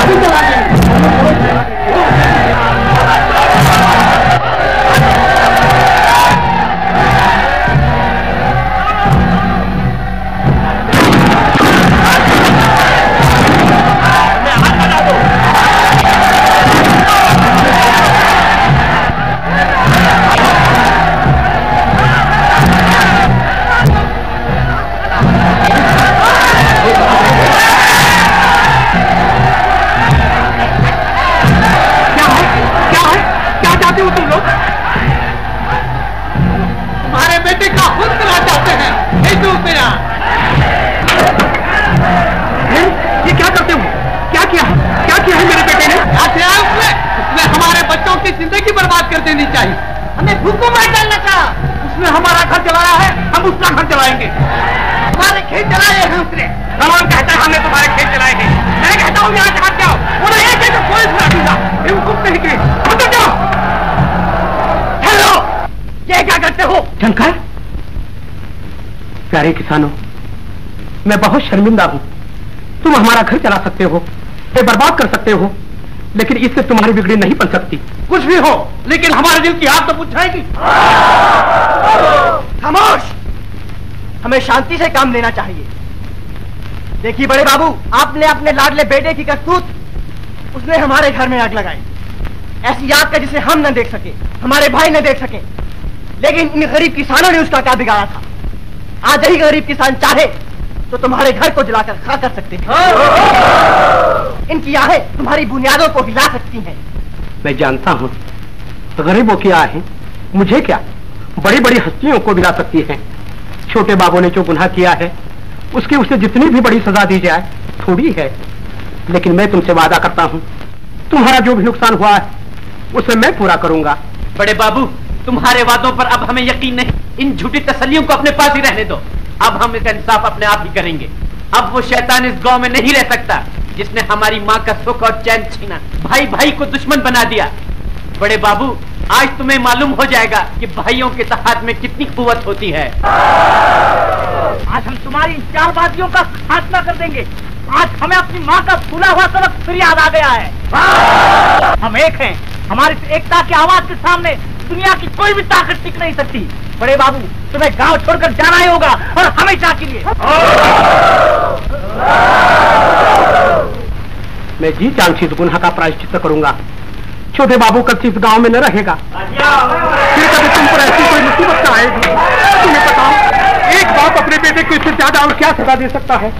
Speaker 2: जिंदगी बर्बाद कर देनी चाहिए। हमें भूखों मार डालना था। उसने हमारा घर जलाया है, हम उसका घर जलाएंगे। हमारे खेत जलाए हैं उसने। रहमान कहता है हमने तुम्हारे खेत जलाए हैं। मैं कहता हूँ यहाँ से हट जाओ। वो नहीं है कि पुलिस बुला दूंगा। बेवकूफ नहीं की। हट जाओ। हेलो, ये क्या करते हो?
Speaker 6: शंकर, प्यारे किसानों, मैं बहुत शर्मिंदा हूँ। तुम हमारा घर जला सकते हो, ये बर्बाद कर सकते हो, लेकिन इससे तुम्हारी बिगड़ी नहीं बन सकती।
Speaker 2: कुछ भी हो, लेकिन हमारे दिल की आग तो बुझ जाएगी।
Speaker 7: खामोश, हमें शांति से काम लेना चाहिए। देखिए बड़े बाबू, आपने अपने लाडले बेटे की करतूत, उसने हमारे घर में आग लगाई। ऐसी आग का जिसे हम न देख सके, हमारे भाई न देख सके, लेकिन इन गरीब किसानों ने उसका क्या बिगाड़ा था। आज ही गरीब किसान चाहे तो तुम्हारे घर को जलाकर खा कर सकते हैं। इनकी आहें तुम्हारी बुनियादों को हिला सकती हैं।
Speaker 6: मैं जानता हूँ, गरीबों की आहें मुझे क्या, बड़ी बड़ी हस्तियों को हिला सकती हैं। छोटे बाबू ने जो गुनाह किया है, उसकी उसे जितनी भी बड़ी सजा दी जाए थोड़ी है। लेकिन मैं तुमसे वादा करता हूँ, तुम्हारा जो भी नुकसान हुआ है उसे मैं पूरा करूंगा।
Speaker 9: बड़े बाबू, तुम्हारे वादों पर अब हमें यकीन नहीं। इन झूठी तसल्लियों को अपने पास ही रहने दो। अब हम इसका इंसाफ अपने आप ही करेंगे। अब वो शैतान इस गांव में नहीं रह सकता जिसने हमारी माँ का सुख और चैन छीना, भाई भाई को दुश्मन बना दिया। बड़े बाबू, आज तुम्हें मालूम हो जाएगा कि भाइयों के हाथ में कितनी कुव्वत होती है।
Speaker 3: आज हम तुम्हारी चार बातियों का खात्मा कर देंगे। आज हमें अपनी माँ का भूला हुआ सबक फिर याद आ गया है। हम एक हैं। हमारी एकता की आवाज के सामने दुनिया की कोई भी ताकत टिक नहीं सकती। बड़े बाबू, तुम्हें गांव छोड़कर जाना ही होगा, और हमेशा के लिए।
Speaker 6: मैं जी जान से इस गुनाह का प्रायश्चित करूंगा। छोटे बाबू कल से इस गांव में न रहेगा। फिर कभी तुम पर ऐसी कोई मुसीबत न आएगी। तुम्हें बताओ, एक बाप अपने बेटे को इससे ज्यादा और क्या सजा दे सकता है?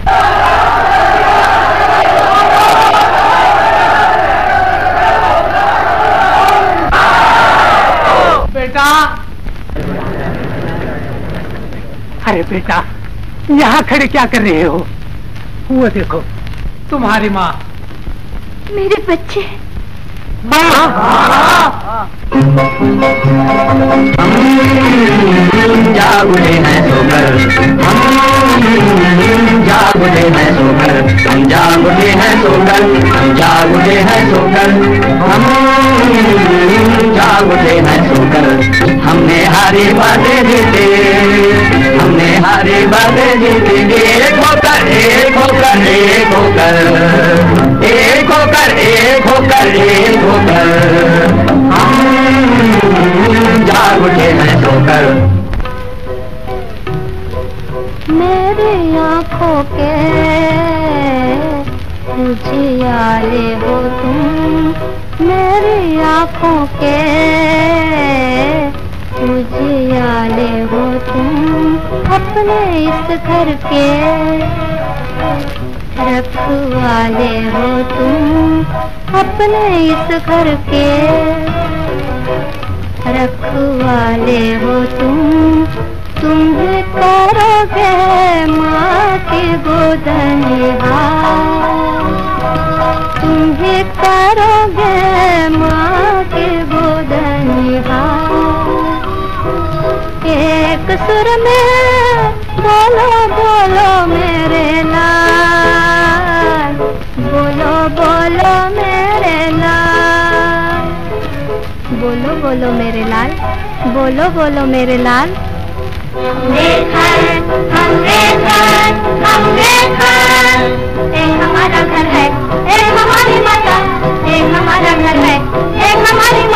Speaker 2: बेटा,
Speaker 3: अरे बेटा, यहाँ खड़े क्या कर रहे हो? वो देखो तुम्हारी माँ।
Speaker 1: मेरे बच्चे।
Speaker 9: जागुले हैं सोकर, हम जागुले हैं सोकर, हम जागुले हैं सोकर, हम जागुले हैं सोकर, हम जागुले हैं सोकर। हमने हारे बातें जीते, हमने हारे बातें जीते। एक होकर एक होकर एक होकर एक होकर एक होकर एक होकर हम जाग उठे हैं सोकर।
Speaker 1: मेरी आँखों के उजियारे हो तुम, मेरी आँखों के उजियारे हो तुम, अपने इस घर के रखवाले हो तुम, अपने इस घर के रखवाले हो तुम। तुम भी करोगे माँ की गोद निहार, तुम भी करोगे माँ की गोद निहार। एक सुर में बोलो बोलो मेरे लाल, बोलो बोलो मेरे लाल, बोलो बोलो मेरे लाल, बोलो बोलो मेरे लाल। हमने घर, हमने घर, हमने घर, एक हमारा घर है, एक हमारी माता, एक हमारा घर है, एक हमारी